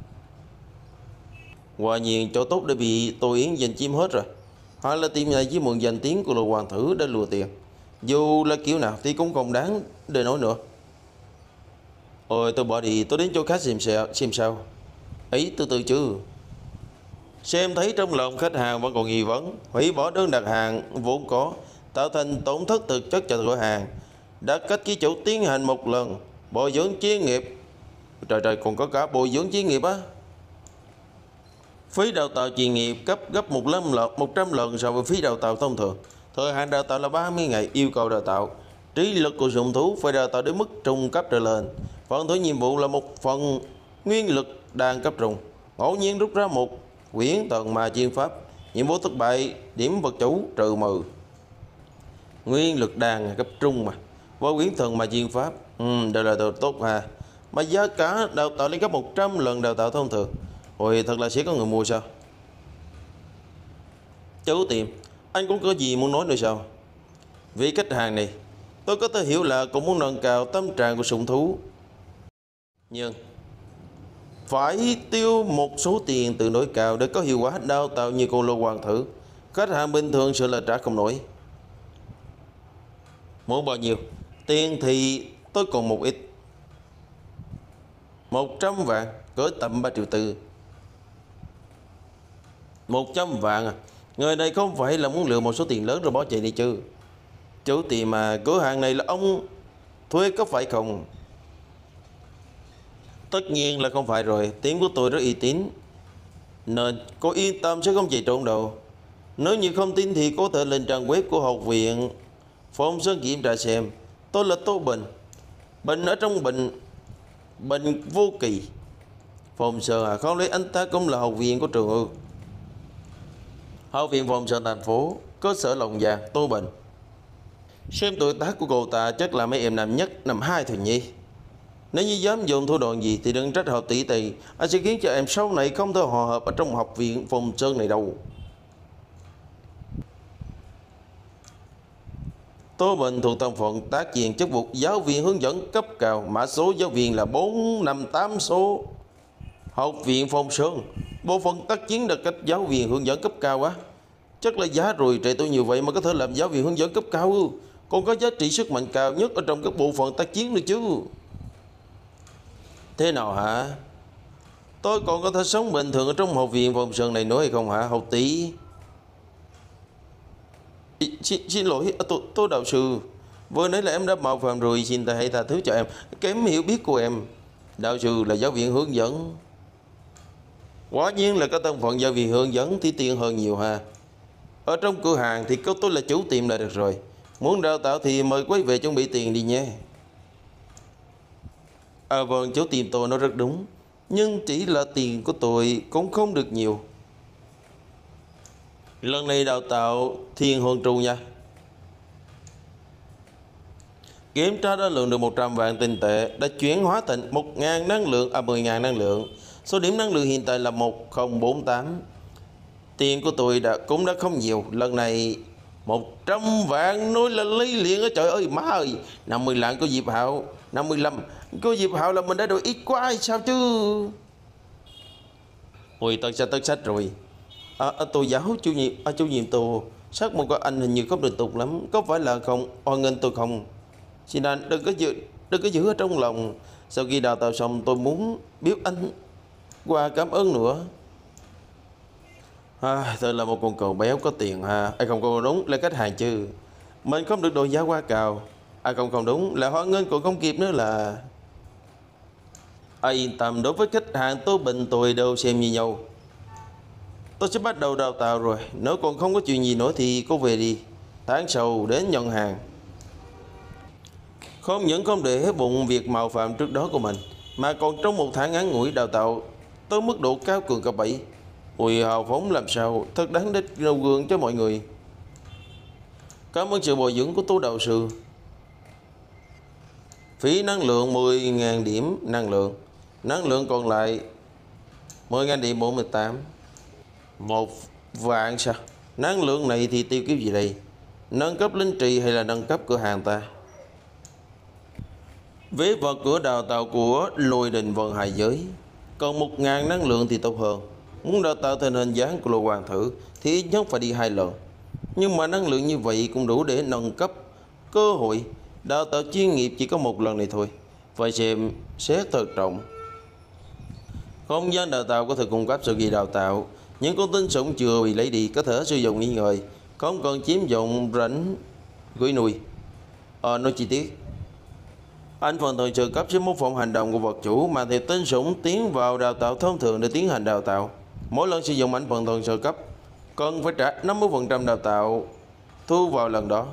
Quả nhiên chỗ tốt đã bị Tô Yến giành chiếm hết rồi. Hoặc là team này với mượn danh tiếng của Lô Hoàng Thử để lùa tiền. Dù là kiểu nào thì cũng không đáng để nói nữa. Ôi tôi bỏ đi, tôi đến chỗ khác xem sao. Ấy từ từ chứ. Xem thấy trong lòng khách hàng vẫn còn nghi vấn, hủy bỏ đơn đặt hàng vốn có, tạo thành tổn thất thực chất cho cửa hàng. Đã cách ký chủ tiến hành một lần bồi dưỡng chuyên nghiệp. Trời, còn có cả bồi dưỡng chuyên nghiệp á. Phí đào tạo chuyên nghiệp cấp gấp 100 lần so với phí đào tạo thông thường. Thời hạn đào tạo là 30 ngày. Yêu cầu đào tạo trí lực của dụng thú phải đào tạo đến mức trung cấp trở lên. Phần thưởng nhiệm vụ là một phần nguyên lực đan cấp trung, ngẫu nhiên rút ra một quyển tần ma chuyên pháp. Nhiệm vụ thất bại điểm vật chủ trừ 10. Nguyên lực đan cấp trung mà với quyển thần ma chuyên pháp, đây là tốt ha. Mà giá cả đào tạo lên gấp 100 lần đào tạo thông thường. Ôi thật là sẽ có người mua sao? Chú tiệm, anh cũng có gì muốn nói nữa sao? Vì khách hàng này, tôi có thể hiểu là cũng muốn nâng cao tâm trạng của sủng thú, nhưng phải tiêu một số tiền tương đối cao để có hiệu quả đào tạo như con Lô Hoàng Thử. Khách hàng bình thường sẽ là trả không nổi. Muốn bao nhiêu? Tiền thì tôi còn một ít. 100 vạn, cỡ tầm 3 triệu tư. 100 vạn à? Người này không phải là muốn lừa một số tiền lớn rồi bỏ chạy đi chứ? Chủ tiệm mà cửa hàng này là ông thuê có phải không? Tất nhiên là không phải rồi. Tiếng của tôi rất uy tín, nên cô yên tâm sẽ không chạy trốn đâu. Nếu như không tin thì có thể lên trang web của học viện Phong Sơn kiểm tra xem. Tôi là Tô Bình. Bình ở trong Bình vô kỳ. Phong Sơn à? Không lẽ anh ta cũng là học viện của trường ư? Học viện Phong Sơn thành phố, cơ sở Lòng Giang, Tô Bình. Xem tuổi tác của cô ta chắc là mấy em năm nhất, năm 2 thôi nhỉ. Nếu như dám dùng thủ đoạn gì thì đừng trách họ tỷ tỷ. Anh sẽ khiến cho em sau này không thể hòa hợp ở trong học viện Phong Sơn này đâu. Tô Bình thuộc thân phận tác diện chức vụ giáo viên hướng dẫn cấp cao. Mã số giáo viên là 458 số. Học viện Phong Sơn, bộ phận tác chiến đặc cách giáo viên hướng dẫn cấp cao á. Chắc là giá rồi trẻ tôi nhiều vậy mà có thể làm giáo viên hướng dẫn cấp cao. Còn có giá trị sức mạnh cao nhất ở trong các bộ phận tác chiến nữa chứ. Thế nào hả? Tôi còn có thể sống bình thường ở trong học viện Phong Sơn này nữa hay không hả học tỷ? Xin lỗi, tôi đạo sư. Vừa nãy là em đã mạo phạm rồi, xin hãy tha thứ cho em. Kém hiểu biết của em. Đạo sư là giáo viên hướng dẫn. Quả nhiên là có thân phận giáo viên hướng dẫn thì tiền hơn nhiều ha. Ở trong cửa hàng thì có tôi là chủ tiệm là được rồi. Muốn đào tạo thì mời quay về chuẩn bị tiền đi nhé. Vâng, chủ tiệm tôi nói rất đúng. Nhưng chỉ là tiền của tôi cũng không được nhiều. Lần này đào tạo thiên hồn trụ nha. Kiểm tra đã lượng được 100 vạn tinh tệ, đã chuyển hóa thành 1.000 năng lượng, 10.000 năng lượng. Số điểm năng lượng hiện tại là 1048. Tiền của tôi cũng đã không nhiều. Lần này 100 vạn nói là lấy liền á. Trời ơi má ơi, 50 lạng của Diệp Hạo, 55 của Diệp Hạo là mình đã được ít quá hay sao chứ. Ôi tất sách rồi. Tô giáo chủ nhiệm, chủ nhiệm Tô, sắc một của anh hình như không được tục lắm, có phải là không oan nghênh tôi không? Xin anh đừng có giữ ở trong lòng. Sau khi đào tạo xong tôi muốn biết anh qua cảm ơn nữa. Tôi là một con cừu béo có tiền ha. Không có đúng là khách hàng chứ. Mình không được đồ giá quá cao. Không đúng là hoan nghênh còn không kịp nữa là. Yên tâm, đối với khách hàng tôi bình tôi đều xem như nhau. Tôi sẽ bắt đầu đào tạo rồi. Nếu còn không có chuyện gì nữa thì cô về đi. Tháng sau đến nhận hàng. Không những không để hết bụng việc mạo phạm trước đó của mình, mà còn trong một tháng ngắn ngủi đào tạo tới mức độ cao cường cấp 7. Ui hào phóng làm sao, thật đáng để nêu gương cho mọi người. Cảm ơn sự bồi dưỡng của Tú đạo sư. Phí năng lượng 10.000 điểm năng lượng. Năng lượng còn lại 10.000 điểm 48. 1 vạn sao? Năng lượng này thì tiêu kiếp gì đây? Nâng cấp linh trì hay là nâng cấp cửa hàng ta? Vé vào cửa đào tạo của Lôi Đình Vân Hải Giới. Còn 1.000 năng lượng thì tốt hơn. Muốn đào tạo thành hình dáng của Lô Hoàng Thử thì ít nhất phải đi 2 lần. Nhưng mà năng lượng như vậy cũng đủ để nâng cấp. Cơ hội đào tạo chuyên nghiệp chỉ có một lần này thôi. Phải xem xét thật trọng. Không gian đào tạo có thể cung cấp sau khi đào tạo. Những con tinh sủng chưa bị lấy đi có thể sử dụng nghỉ ngơi, không cần chiếm dụng rãnh gửi nuôi. Nói chi tiết. Anh phần thường trợ cấp sẽ mô phỏng hành động của vật chủ mà theo tinh sủng tiến vào đào tạo thông thường để tiến hành đào tạo. Mỗi lần sử dụng ảnh phần thường trợ cấp cần phải trả 50% đào tạo thu vào lần đó.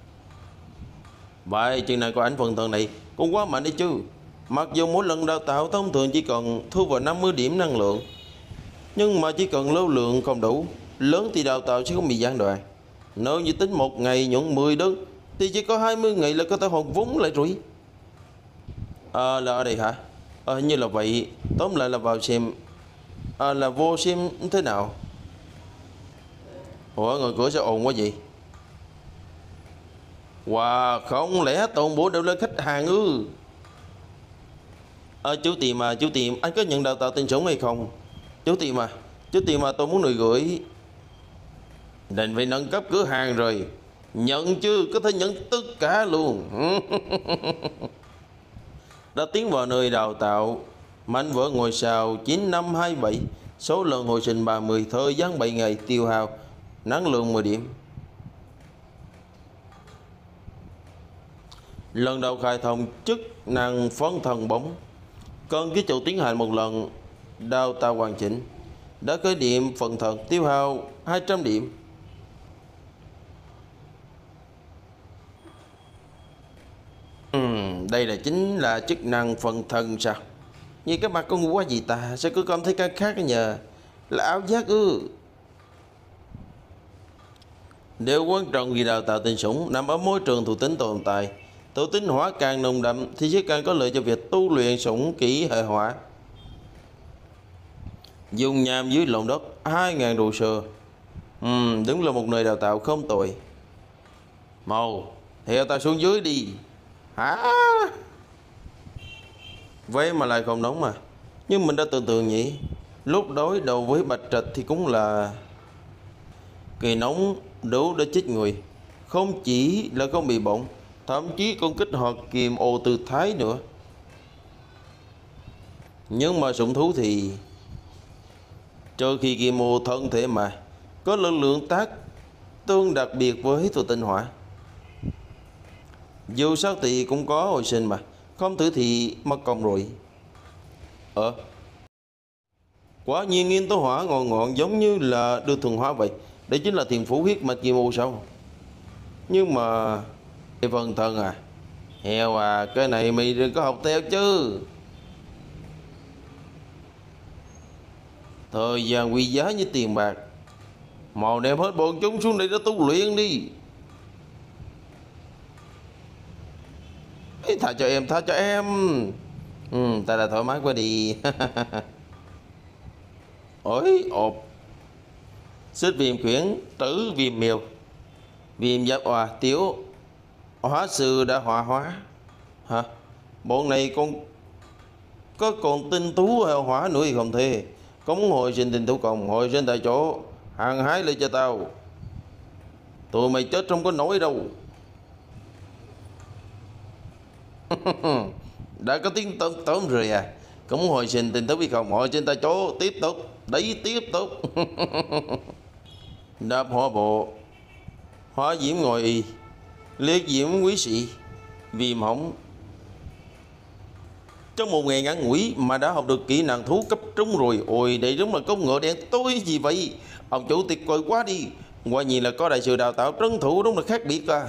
Vậy chừng này có ảnh phần thường này cũng quá mạnh đấy chứ. Mặc dù mỗi lần đào tạo thông thường chỉ cần thu vào 50 điểm năng lượng, nhưng mà chỉ cần lưu lượng không đủ lớn thì đào tạo sẽ không bị gián đoạn. Nếu như tính một ngày nhận 10 đơn thì chỉ có 20 ngày là có thể hoàn vốn lại rồi. Là ở đây hả? Hình như là vậy. Tóm lại là vào xem. Là vô xem thế nào. Ủa ngồi cửa sao ồn quá vậy? Wow, không lẽ toàn bộ đều là khách hàng ư? Chú Tiệm, anh có nhận đào tạo tinh sủng hay không? Chú Tiệm tôi muốn người gửi. Định phải nâng cấp cửa hàng rồi. Nhận chứ, có thể nhận tất cả luôn. Đã tiến vào nơi đào tạo. Mảnh vỡ ngôi sao 9527. Số lần hồi sinh 30. Thời gian 7 ngày tiêu hao năng lượng 10 điểm. Lần đầu khai thông chức năng phấn thần bóng. Cần ký chủ tiến hành một lần đào tạo hoàn chỉnh. Đã khởi điểm phần thần tiêu hao 200 điểm. Đây là chính là chức năng phần thần sao? Như các bạn có ngu quá gì ta? Sao cứ cảm thấy cái khác nhờ? Là ảo giác ư? Điều quan trọng khi đào tạo tinh sủng nằm ở môi trường thuộc tính tồn tại. Thuộc tính hỏa càng nồng đậm thì sẽ càng có lợi cho việc tu luyện sủng kỹ hệ hỏa. Dùng nhàm dưới lòng đất 2.000 đồ sơ. Đúng là một nơi đào tạo không tồi. Màu, theo ta xuống dưới đi. Hả? Vậy mà lại không nóng mà. Nhưng mình đã tưởng tượng nhỉ. Lúc đối đầu với Bạch Trạch thì cũng là kỳ nóng đủ để chết người. Không chỉ là không bị bỏng, thậm chí còn kích hoạt kiềm ô tư thái nữa. Nhưng mà sủng thú thì trừ khi kiềm ô thân thể mà có lực lượng tác tương đặc biệt với thuộc tinh hỏa. Dù sao thì cũng có hồi sinh mà. Không thử thì mất công rồi. Quả nhiên nguyên tố hỏa ngọn giống như là đưa thuần hóa vậy. Đây chính là thiền phủ huyết mạch kim ô sao? Nhưng mà cái phần thân à? Heo à, cái này mày đừng có học theo chứ. Thời gian quý giá như tiền bạc. Mau đem hết bọn chúng xuống đây để tu luyện đi. Ê, tha cho em, tha cho em. Ta đã thoải mái quá đi. Ôi ộp. Xích viêm quyển, tử viêm miêu, viêm giáp oa tiểu, hóa sư đã hỏa hóa. Hả? Bọn này có còn tinh tú hay hỏa nữa hay không thế? Có muốn hồi sinh tinh tú không? Hồi sinh tại chỗ, hàng hái lại cho tao. Tụi mày chết không có nổi đâu. Đã có tiếng tóm rồi à? Có muốn hồi sinh tinh tú hay không? Hồi sinh tại chỗ, tiếp tục, đấy tiếp tục. Đạp hỏa bộ, hóa diễm ngồi y, liệt diễm quý sĩ, viêm hỏng. Trong một ngày ngắn ngủi mà đã học được kỹ năng thú cấp trung rồi. Ôi đây đúng là công ngựa đen tối gì vậy? Ông chủ tuyệt vời quá đi. Quả nhiên là có đại sự đào tạo trấn thủ, đúng là khác biệt à.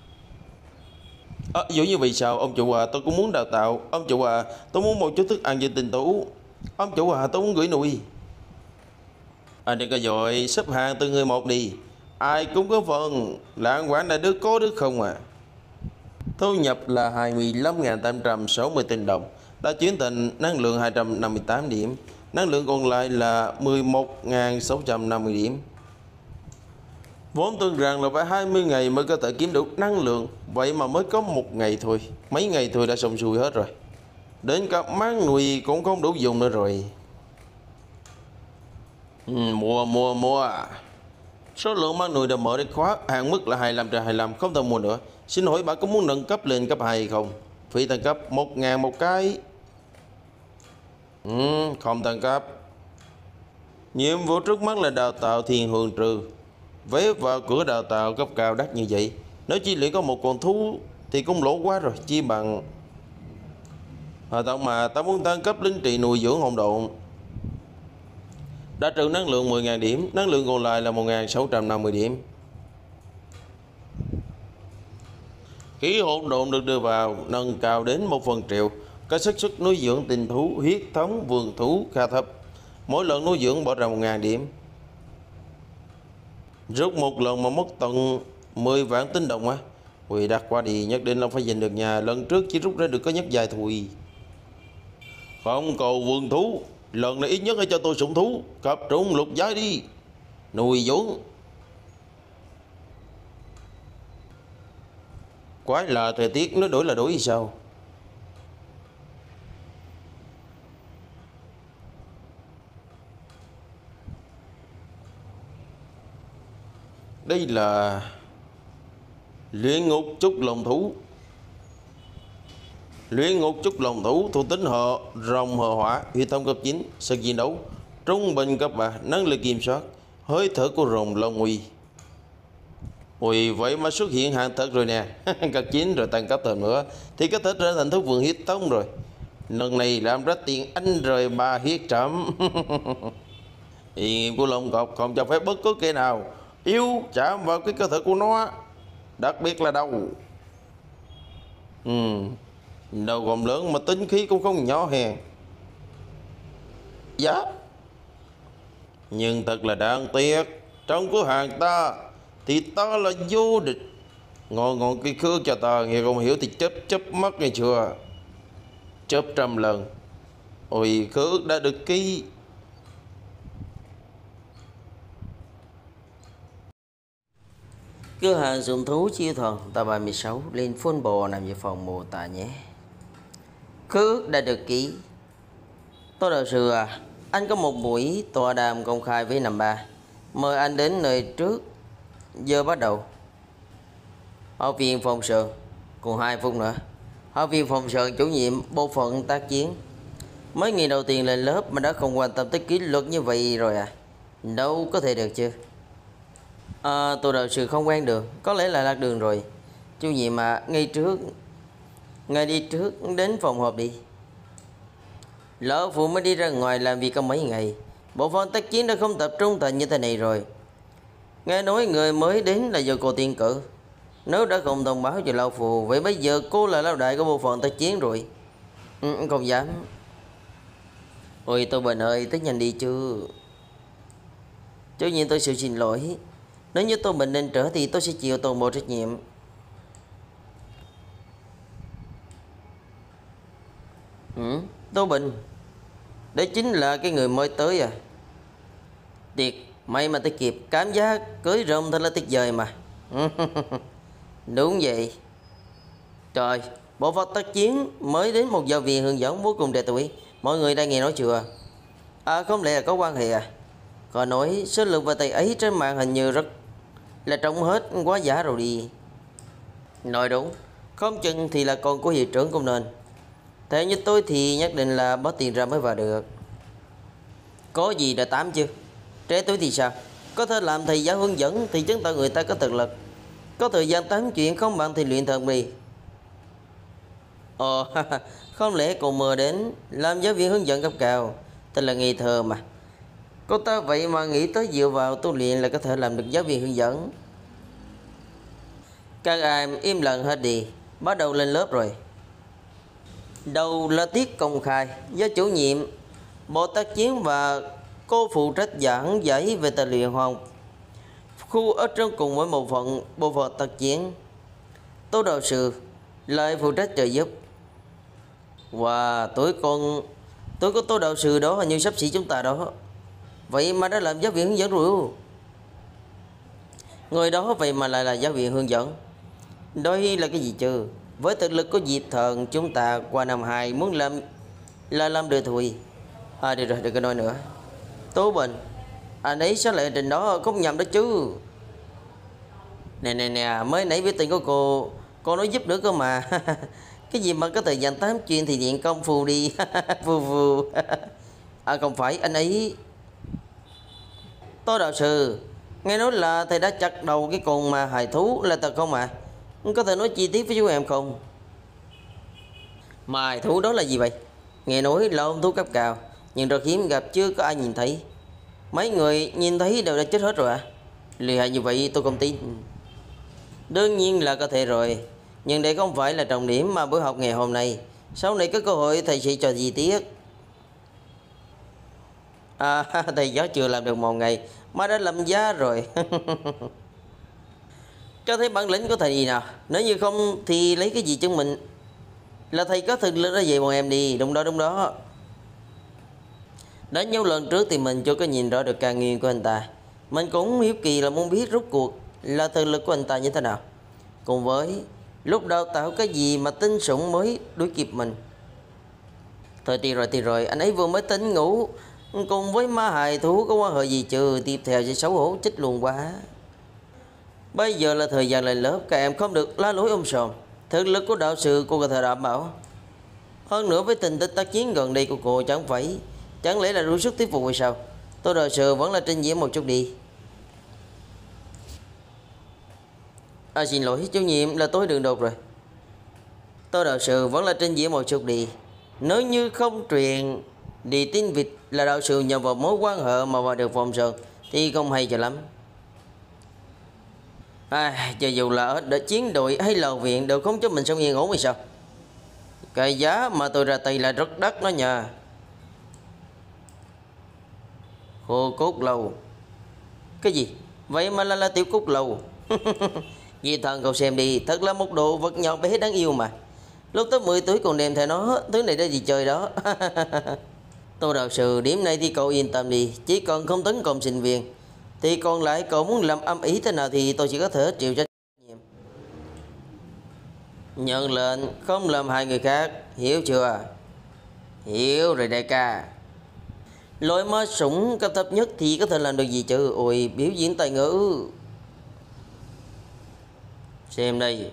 Dụ như vậy sao? Ông chủ à, tôi cũng muốn đào tạo. Ông chủ à, tôi muốn một chút thức ăn về tình tú. Ông chủ à, tôi muốn gửi nuôi. Đừng có dội, xếp hàng từng người một đi. Ai cũng có phần. Lạng quán là đứa có đứa không à. Thu nhập là 25.860 tinh đồng, đã chuyển thành năng lượng 258 điểm. Năng lượng còn lại là 11.650 điểm. Vốn tưởng rằng là phải 20 ngày mới có thể kiếm được năng lượng, vậy mà mới có một ngày thôi. Mấy ngày thôi đã xong xuôi hết rồi. Đến cả máng nuôi cũng không đủ dùng nữa rồi. Mua. Số lượng máng nuôi đã mở đến khóa, hạn mức là 25/25, không thể mua nữa. Xin hỏi bạn có muốn nâng cấp lên cấp 2 hay không? Phí tăng cấp 1.000 một cái. Không tăng cấp. Nhiệm vụ trước mắt là đào tạo thiên hương trừ. Vé vào cửa đào tạo cấp cao đắt như vậy, nếu chỉ luyện có một con thú thì cũng lỗ quá rồi. Chi bằng tao mà tao muốn tăng cấp linh trị nuôi dưỡng hồn độn. Đã trừ năng lượng 10.000 điểm, năng lượng còn lại là 1.650 điểm. Khí hỗn độn được đưa vào nâng cao đến 1/1.000.000. Có xác suất nuôi dưỡng tình thú, huyết thống, vườn thú khá thấp. Mỗi lần nuôi dưỡng bỏ ra 1.000 điểm. Rút một lần mà mất tận 10 vạn tinh đồng á. Ui đắt quá đi, nhất định là phải giành được nhà. Lần trước chỉ rút ra được có nhất dài thôi. Không cầu vườn thú, lần này ít nhất hãy cho tôi sủng thú. Cấp trung lục giai đi. Nuôi dưỡng. Quái là thời tiết nó đổi là đổi thì sao? Đây là luyện ngục trúc lòng thú. Luyện ngục trúc lòng thú thuộc tính hờ rồng hờ hỏa, hệ thống cấp 9, sức chiến đấu trung bình cấp 3, năng lực kiểm soát, hơi thở của rồng long uy. Ui vậy mà xuất hiện hàng thật rồi nè. Cấp 9 rồi tăng cấp thêm nữa thì có thể trở thành thú vườn huyết thống rồi. Lần này làm ra tiền anh rồi bà huyết trầm. Ý nghiệm của lông cọp không cho phép bất cứ kẻ nào yếu chạm vào cái cơ thể của nó, đặc biệt là đầu. Đầu gồm lớn mà tính khí cũng không nhỏ hèn. Dạ. Nhưng thật là đáng tiếc, trong cửa hàng ta thì ta là vô địch. Ngon cái khước cho ta, nghe không hiểu thì chớp mắt nghe chưa? Chớp 100 lần. Ôi khước đã được ký. Cửa hàng dụng thú chiêu thần tòa 36 lên phun bồ nằm dưới phòng mô tả nhé. Khước đã được ký. Tô đạo sư à, anh có một buổi tọa đàm công khai với năm ba. Mời anh đến nơi trước giờ bắt đầu. Học viên phòng sơn, còn 2 phút nữa. Học viên phòng sơn chủ nhiệm bộ phận tác chiến. Mấy ngày đầu tiên lên lớp mà đã không quan tâm tới kỷ luật như vậy rồi à? Đâu có thể được chứ. Tôi đạo sư không quen đường, có lẽ là lạc đường rồi. Chủ nhiệm mà ngay đi trước đến phòng họp đi. Lỡ phụ mới đi ra ngoài làm việc có mấy ngày, bộ phận tác chiến đã không tập trung thành như thế này rồi. Nghe nói người mới đến là do cô tiên cử. Nếu đã không thông báo cho lão phụ, vậy bây giờ cô là lão đại của bộ phận tác chiến rồi. Không dám. Ôi tôi bệnh ơi, tới nhanh đi chứ. Chủ nhiệm tôi sự xin lỗi. Nếu như tôi bệnh nên trở thì tôi sẽ chịu toàn bộ trách nhiệm. Tô Bình, đấy chính là cái người mới tới à? Tiệt, may mà tới kịp, cảm giác cưới rơm thật là tuyệt vời mà. Đúng vậy. Trời, bộ phận tác chiến mới đến một giáo viên hướng dẫn vô cùng trẻ tuổi. Mọi người đã nghe nói chưa? À, không lẽ là có quan hệ à? Có nói số lượng và tay ấy trên mạng hình như rất là trông hết quá giả rồi đi. Nói đúng, không chừng thì là con của hiệu trưởng cũng nên. Theo như tôi thì nhất định là bỏ tiền ra mới vào được. Có gì đã tám chứ? Trẻ tuổi thì sao? Có thể làm thầy giáo hướng dẫn thì chứng tỏ người ta có thực lực. Có thời gian tám chuyện không bằng thì luyện thần đi. Ồ, không lẽ còn mơ đến làm giáo viên hướng dẫn cấp cao? Thật là nghi thơ mà. Cô ta vậy mà nghĩ tới dựa vào tu luyện là có thể làm được giáo viên hướng dẫn. Các em im lặng hết đi, bắt đầu lên lớp rồi. Đầu là tiết công khai do chủ nhiệm bộ tác chiến và cô phụ trách giảng giải về tài liệu hoàng khu ở trong cùng với một phận bộ phận tác chiến. Tô đạo sư lại phụ trách trợ giúp. Và tuổi của tô đạo sư đó hình như sắp xỉ chúng ta đó. Vậy mà đã làm giáo viên hướng dẫn rồi. Người đó vậy mà lại là giáo viên hướng dẫn. Đây là cái gì chứ? Với thực lực của Diệp Thần chúng ta qua năm 2 muốn làm được thôi. À được rồi, đừng có nói nữa. Tố Bình, anh ấy sao lại ở trên đó, không nhầm đó chứ. Nè, mới nãy biểu tình của cô nói giúp nữa cơ mà. Cái gì mà có thời gian tám chuyện thì điện công phu đi. Phu. À không phải, anh ấy Tô đạo sư, nghe nói là thầy đã chặt đầu cái con mà hài thú là thật không ạ? Có thể nói chi tiết với chú em không? Mà hài thú đó là gì vậy? Nghe nói là ông thú cấp cao, nhưng rất hiếm gặp, chưa có ai nhìn thấy. Mấy người nhìn thấy đều đã chết hết rồi ạ. Lì hại như vậy tôi không tin. Đương nhiên là có thể rồi, nhưng đây không phải là trọng điểm mà buổi học ngày hôm nay. Sau này có cơ hội thầy sẽ cho chi tiết. À, thầy giáo chưa làm được một ngày mà đã làm giá rồi. Cho thấy bản lĩnh của thầy gì nào. Nếu như không thì lấy cái gì chứng minh là thầy có thực lực đó vậy bọn em đi. Đúng đó. Đã nhiều lần trước thì mình chưa có nhìn rõ được càng nghiêng của anh ta. Mình cũng hiếu kỳ là muốn biết rốt cuộc là thực lực của anh ta như thế nào. Cùng với lúc đào tạo cái gì mà tinh sủng mới đuổi kịp mình. Thôi thì rồi, anh ấy vừa mới tính ngủ. Cùng với ma hài thú có quan hệ gì chứ? Tiếp theo sẽ xấu hổ chết luôn quá. Bây giờ là thời gian lên lớp, các em không được lá lối sòm. Thực lực của đạo sư cô có thể đảm bảo. Hơn nữa với tình tích tác chiến gần đây của cô chẳng lẽ là đủ sức thuyết phục hay sao? Tôi đạo sư vẫn là trình diễn một chút đi. À xin lỗi chủ nhiệm, là tôi đường đột rồi. Tôi đạo sư vẫn là trình diễn một chút đi. Nếu như không truyền đi tin vịt là đạo sư nhờ vào mối quan hệ mà vào được vòng sơn thì không hay cho lắm. Cho dù là ở chiến đội hay là viện đều không cho mình sống yên ổn hay sao? Cái giá mà tôi ra tay là rất đắt đó nha. Khô cốt lâu. Cái gì? Vậy mà là tiểu cốt lâu. Di Thần cậu xem đi, thật là một đồ vật nhỏ bé đáng yêu mà. Lúc tới 10 tuổi còn đem theo nó, thứ này để gì chơi đó. Tô đạo sư, điểm này thì cậu yên tâm đi, chỉ cần không tấn công sinh viên thì còn lại cậu muốn làm âm ý thế nào thì tôi chỉ có thể chịu trách nhiệm. Nhận lệnh không làm hại người khác, hiểu chưa? Hiểu rồi đại ca. Loại ma sủng cấp thấp nhất thì có thể làm được gì chứ? Ôi, biểu diễn tài ngữ. Xem đây.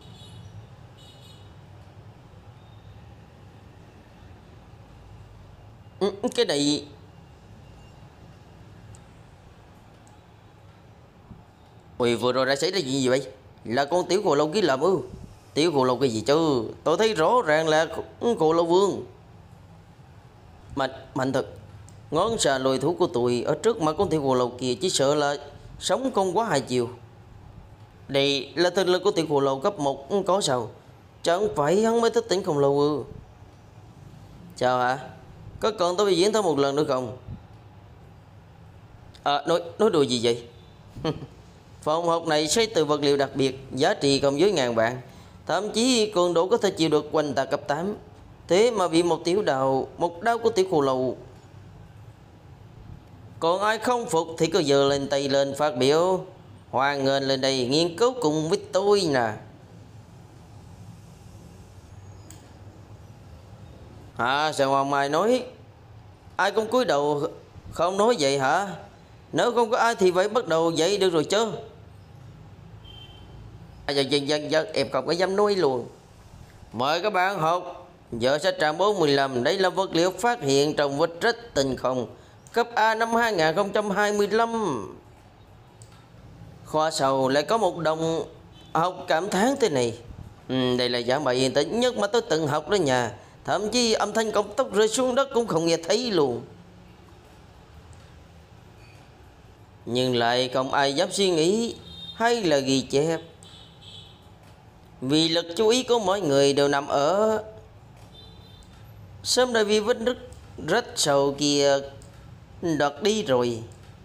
Cái này ôi vừa rồi đã xảy ra chuyện gì vậy? Là con tiểu khổ lâu ký làm ư? Tiểu khổ lâu cái gì chứ? Tôi thấy rõ ràng là khổ lâu vương. Mạnh thật. Ngón xà lùi thú của tôi ở trước mặt con tiểu khổ lâu kia chỉ sợ là sống không quá 2 chiều. Đây là thực lực của tiểu khổ lâu cấp 1 có sao? Chẳng phải hắn mới thức tỉnh không lâu ư? Chào hả? Có cần tôi biểu diễn thêm một lần nữa không? Nói đùa gì vậy? Phòng học này xây từ vật liệu đặc biệt, giá trị không dưới ngàn vạn, thậm chí cường độ có thể chịu được quanh tạc cấp 8. Thế mà bị một đao của tiểu khù lầu. Còn ai không phục thì cứ giơ lên tay lên phát biểu. Hoan nghênh lên đây nghiên cứu cùng với tôi nè. Sao Hoàng Mai nói ai cũng cúi đầu không nói vậy hả? Nếu không có ai thì phải bắt đầu vậy được rồi chứ. Dạ, em không có dám nói luôn. Mời các bạn học giờ sách trang 45. Đây là vật liệu phát hiện trong vết rách tinh không cấp A năm 2025. Khoa sau lại có một đồng học cảm thán thế này. Đây là giảng bài yên tĩnh nhất mà tôi từng học đó nhà. Thậm chí âm thanh cọng tóc rơi xuống đất cũng không nghe thấy luôn. Nhưng lại không ai dám suy nghĩ hay là ghi chép, vì lực chú ý của mọi người đều nằm ở sớm đã bị vết nứt rách sâu kia đợt đi rồi.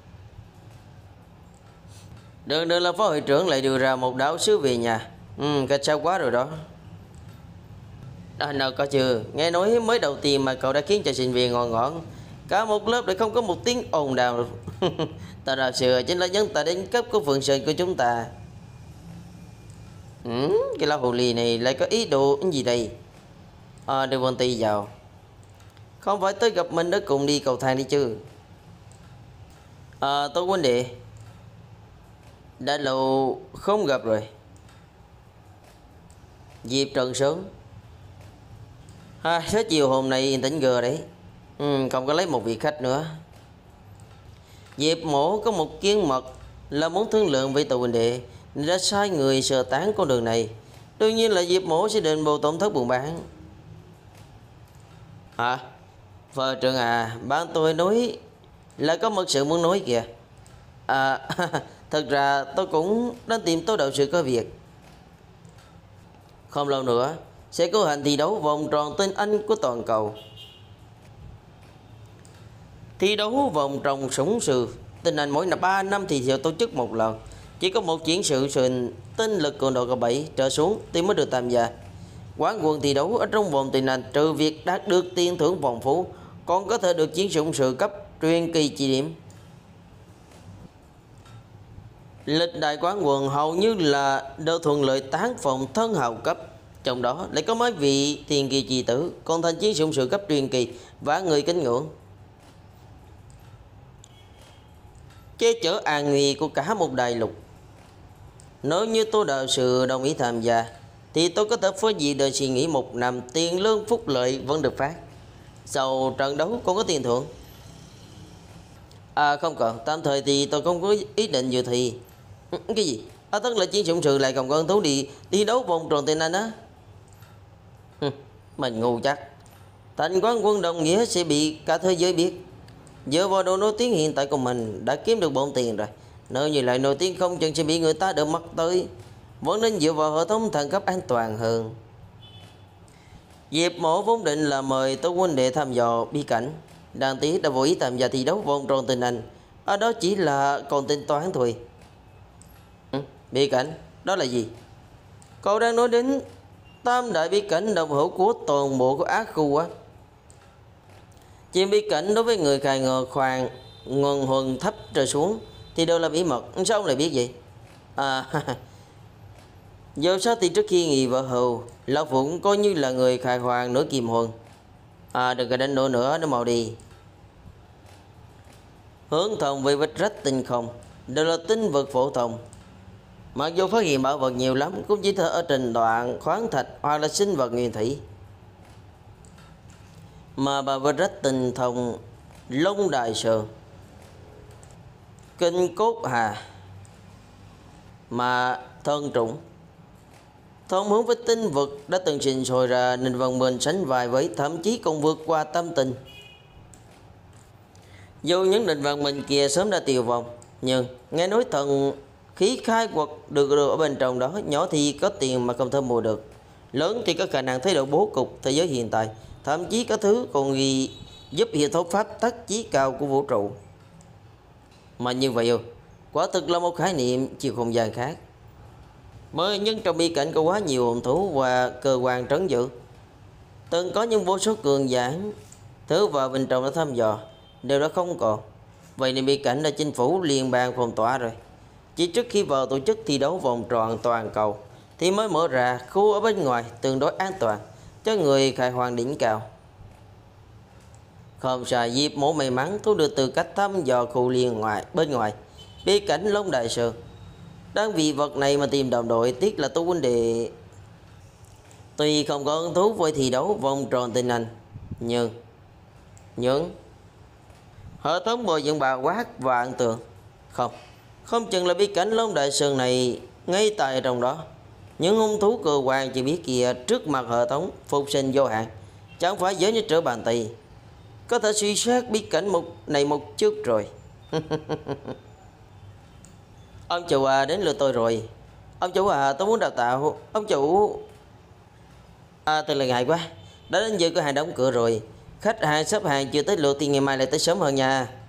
Đường là phó hội trưởng lại đưa ra một đạo sứ về nhà. Cách sao quá rồi đó. Nào có chưa, nghe nói mới đầu tiên mà cậu đã khiến cho sinh viên ngon ngọn. Cả một lớp lại không có một tiếng ồn nào. Ta ra sửa chính là nhân tài đến cấp của Phượng Sơn của chúng ta. Cái lão hồ ly này lại có ý đồ gì đây? Đưa Vân Ti vào. Không phải tới gặp mình đã cùng đi cầu thang đi chứ? Tôi huynh đệ, đã lâu không gặp rồi. Diệp Trần sớm. Thế chiều hôm nay yên tĩnh gờ đấy. Không có lấy một vị khách nữa. Diệp mổ có một kiến mật là muốn thương lượng với tàu huynh đệ, nên đã sai người sơ tán con đường này. Đương nhiên là Diệp mổ sẽ đền bù tổn thất buôn bán. Vợ trưởng bạn tôi nói là có một sự muốn nói kìa. Thật ra tôi cũng đang tìm Tố đạo sư có việc. Không lâu nữa sẽ có hành thi đấu vòng tròn tên Anh của toàn cầu. Thi đấu vòng tròn súng sư tên Anh mỗi 3 năm thì sẽ tổ chức một lần. Chỉ có một chiến sự tinh lực cường độ cấp 7 trở xuống thì mới được tham gia. Quán quân thi đấu ở trong vòng tên Anh trừ việc đạt được tiền thưởng phong phú, còn có thể được chiến sủng sự cấp truyền kỳ chỉ điểm. Lịch đại quán quân hầu như là đều thuận lợi tán phòng thân hào cấp, trong đó lại có mấy vị thiên kỳ chi tử còn thành chiến sủng sự cấp truyền kỳ và người kính ngưỡng, che chở an nguy của cả một đại lục. Nếu như tôi đạo sự đồng ý tham gia thì tôi có thể phơi gì đời suy nghĩ 1 năm, tiền lương phúc lợi vẫn được phát, sau trận đấu còn có tiền thưởng. Không cần, tạm thời thì tôi không có ý định dự thi. Cái gì? Tức là chiến sủng sự lại còn có hứng thú đi đấu vòng tròn tên Anh á? Mình ngu chắc. Thành quán quân đồng nghĩa sẽ bị cả thế giới biết. Dựa vào độ nổi tiếng hiện tại của mình đã kiếm được bộn tiền rồi. Nếu như lại nổi tiếng không chừng sẽ bị người ta đỡ mắt tới. Vẫn nên dựa vào hệ thống thăng cấp an toàn hơn. Diệp mổ vốn định là mời Tô huynh đệ tham dò bí cảnh, đáng tiếc đã vô ý tham gia thi đấu vòng tròn tên Anh. Ở đó chỉ là còn tính toán thôi. Bí cảnh? Đó là gì? Cậu đang nói đến tam đại bí cảnh đồng hữu của toàn bộ của Ác Khu á. Chuyện bí cảnh đối với người khai ngờ khoan nguồn huần thấp trở xuống thì đều là bí mật. Sao ông lại biết vậy? Dù sao thì trước khi nghỉ vợ hầu, lão phụ cũng coi như là người khai hoàng nổi kim huân. Đừng có đánh nổ nữa, nó mau đi. Hướng thông về vết rách tinh không đều là tinh vật phổ thông. Mặc dù phát hiện bảo vật nhiều lắm, cũng chỉ thể ở trình đoạn khoáng thạch hoặc là sinh vật nguyên thủy. Mà bà vết rách tinh thông Long Đại Sơn, Kinh Cốt Hà mà thân trụng thông hướng với tinh vực đã từng sinh sôi ra, nên văn minh sánh vai với, thậm chí còn vượt qua tâm tình. Dù những định văn minh kia sớm đã tiêu vong, nhưng nghe nói thần khí khai quật được ở bên trong đó, nhỏ thì có tiền mà không thể mua được, lớn thì có khả năng thay đổi bố cục thế giới hiện tại, thậm chí có thứ còn giúp hiện thấu pháp tắc chí cao của vũ trụ. Mà như vậy quả thực là một khái niệm chiều không gian khác. Mới nhân trong bi cảnh có quá nhiều hồn thú và cơ quan trấn giữ. Từng có những vô số cường giả thứ vào bên trong đã thăm dò, đều đã không còn. Vậy nên bi cảnh đã chinh phủ liên bang phong tỏa rồi. Chỉ trước khi vào tổ chức thi đấu vòng tròn toàn cầu thì mới mở ra khu ở bên ngoài tương đối an toàn cho người khai hoang đỉnh cao. Không xài dịp mổ may mắn thu được tư cách thăm dò khu liên bên ngoài bi cảnh Long Đại Sơn. Đang vì vật này mà tìm đồng đội, tiếc là tu huynh đệ tuy không có hứng thú với thi đấu vòng tròn tình anh, nhưng hệ thống bồi dưỡng bà quát vạn tường. Không chừng là bí cảnh Long Đại Sơn này ngay tại trong đó. Những hung thú cơ quan chỉ biết kia trước mặt hệ thống phục sinh vô hạn, chẳng phải dễ như trở bàn tay. Có thể suy xét bí cảnh này một chút rồi. Ông chủ đến lượt tôi rồi. Ông chủ tôi muốn đào tạo. Ông chủ thật là ngại quá, đã đến giờ cửa hàng đóng cửa rồi. Khách hàng xếp hàng chưa tới lượt thì ngày mai lại tới sớm hơn nha.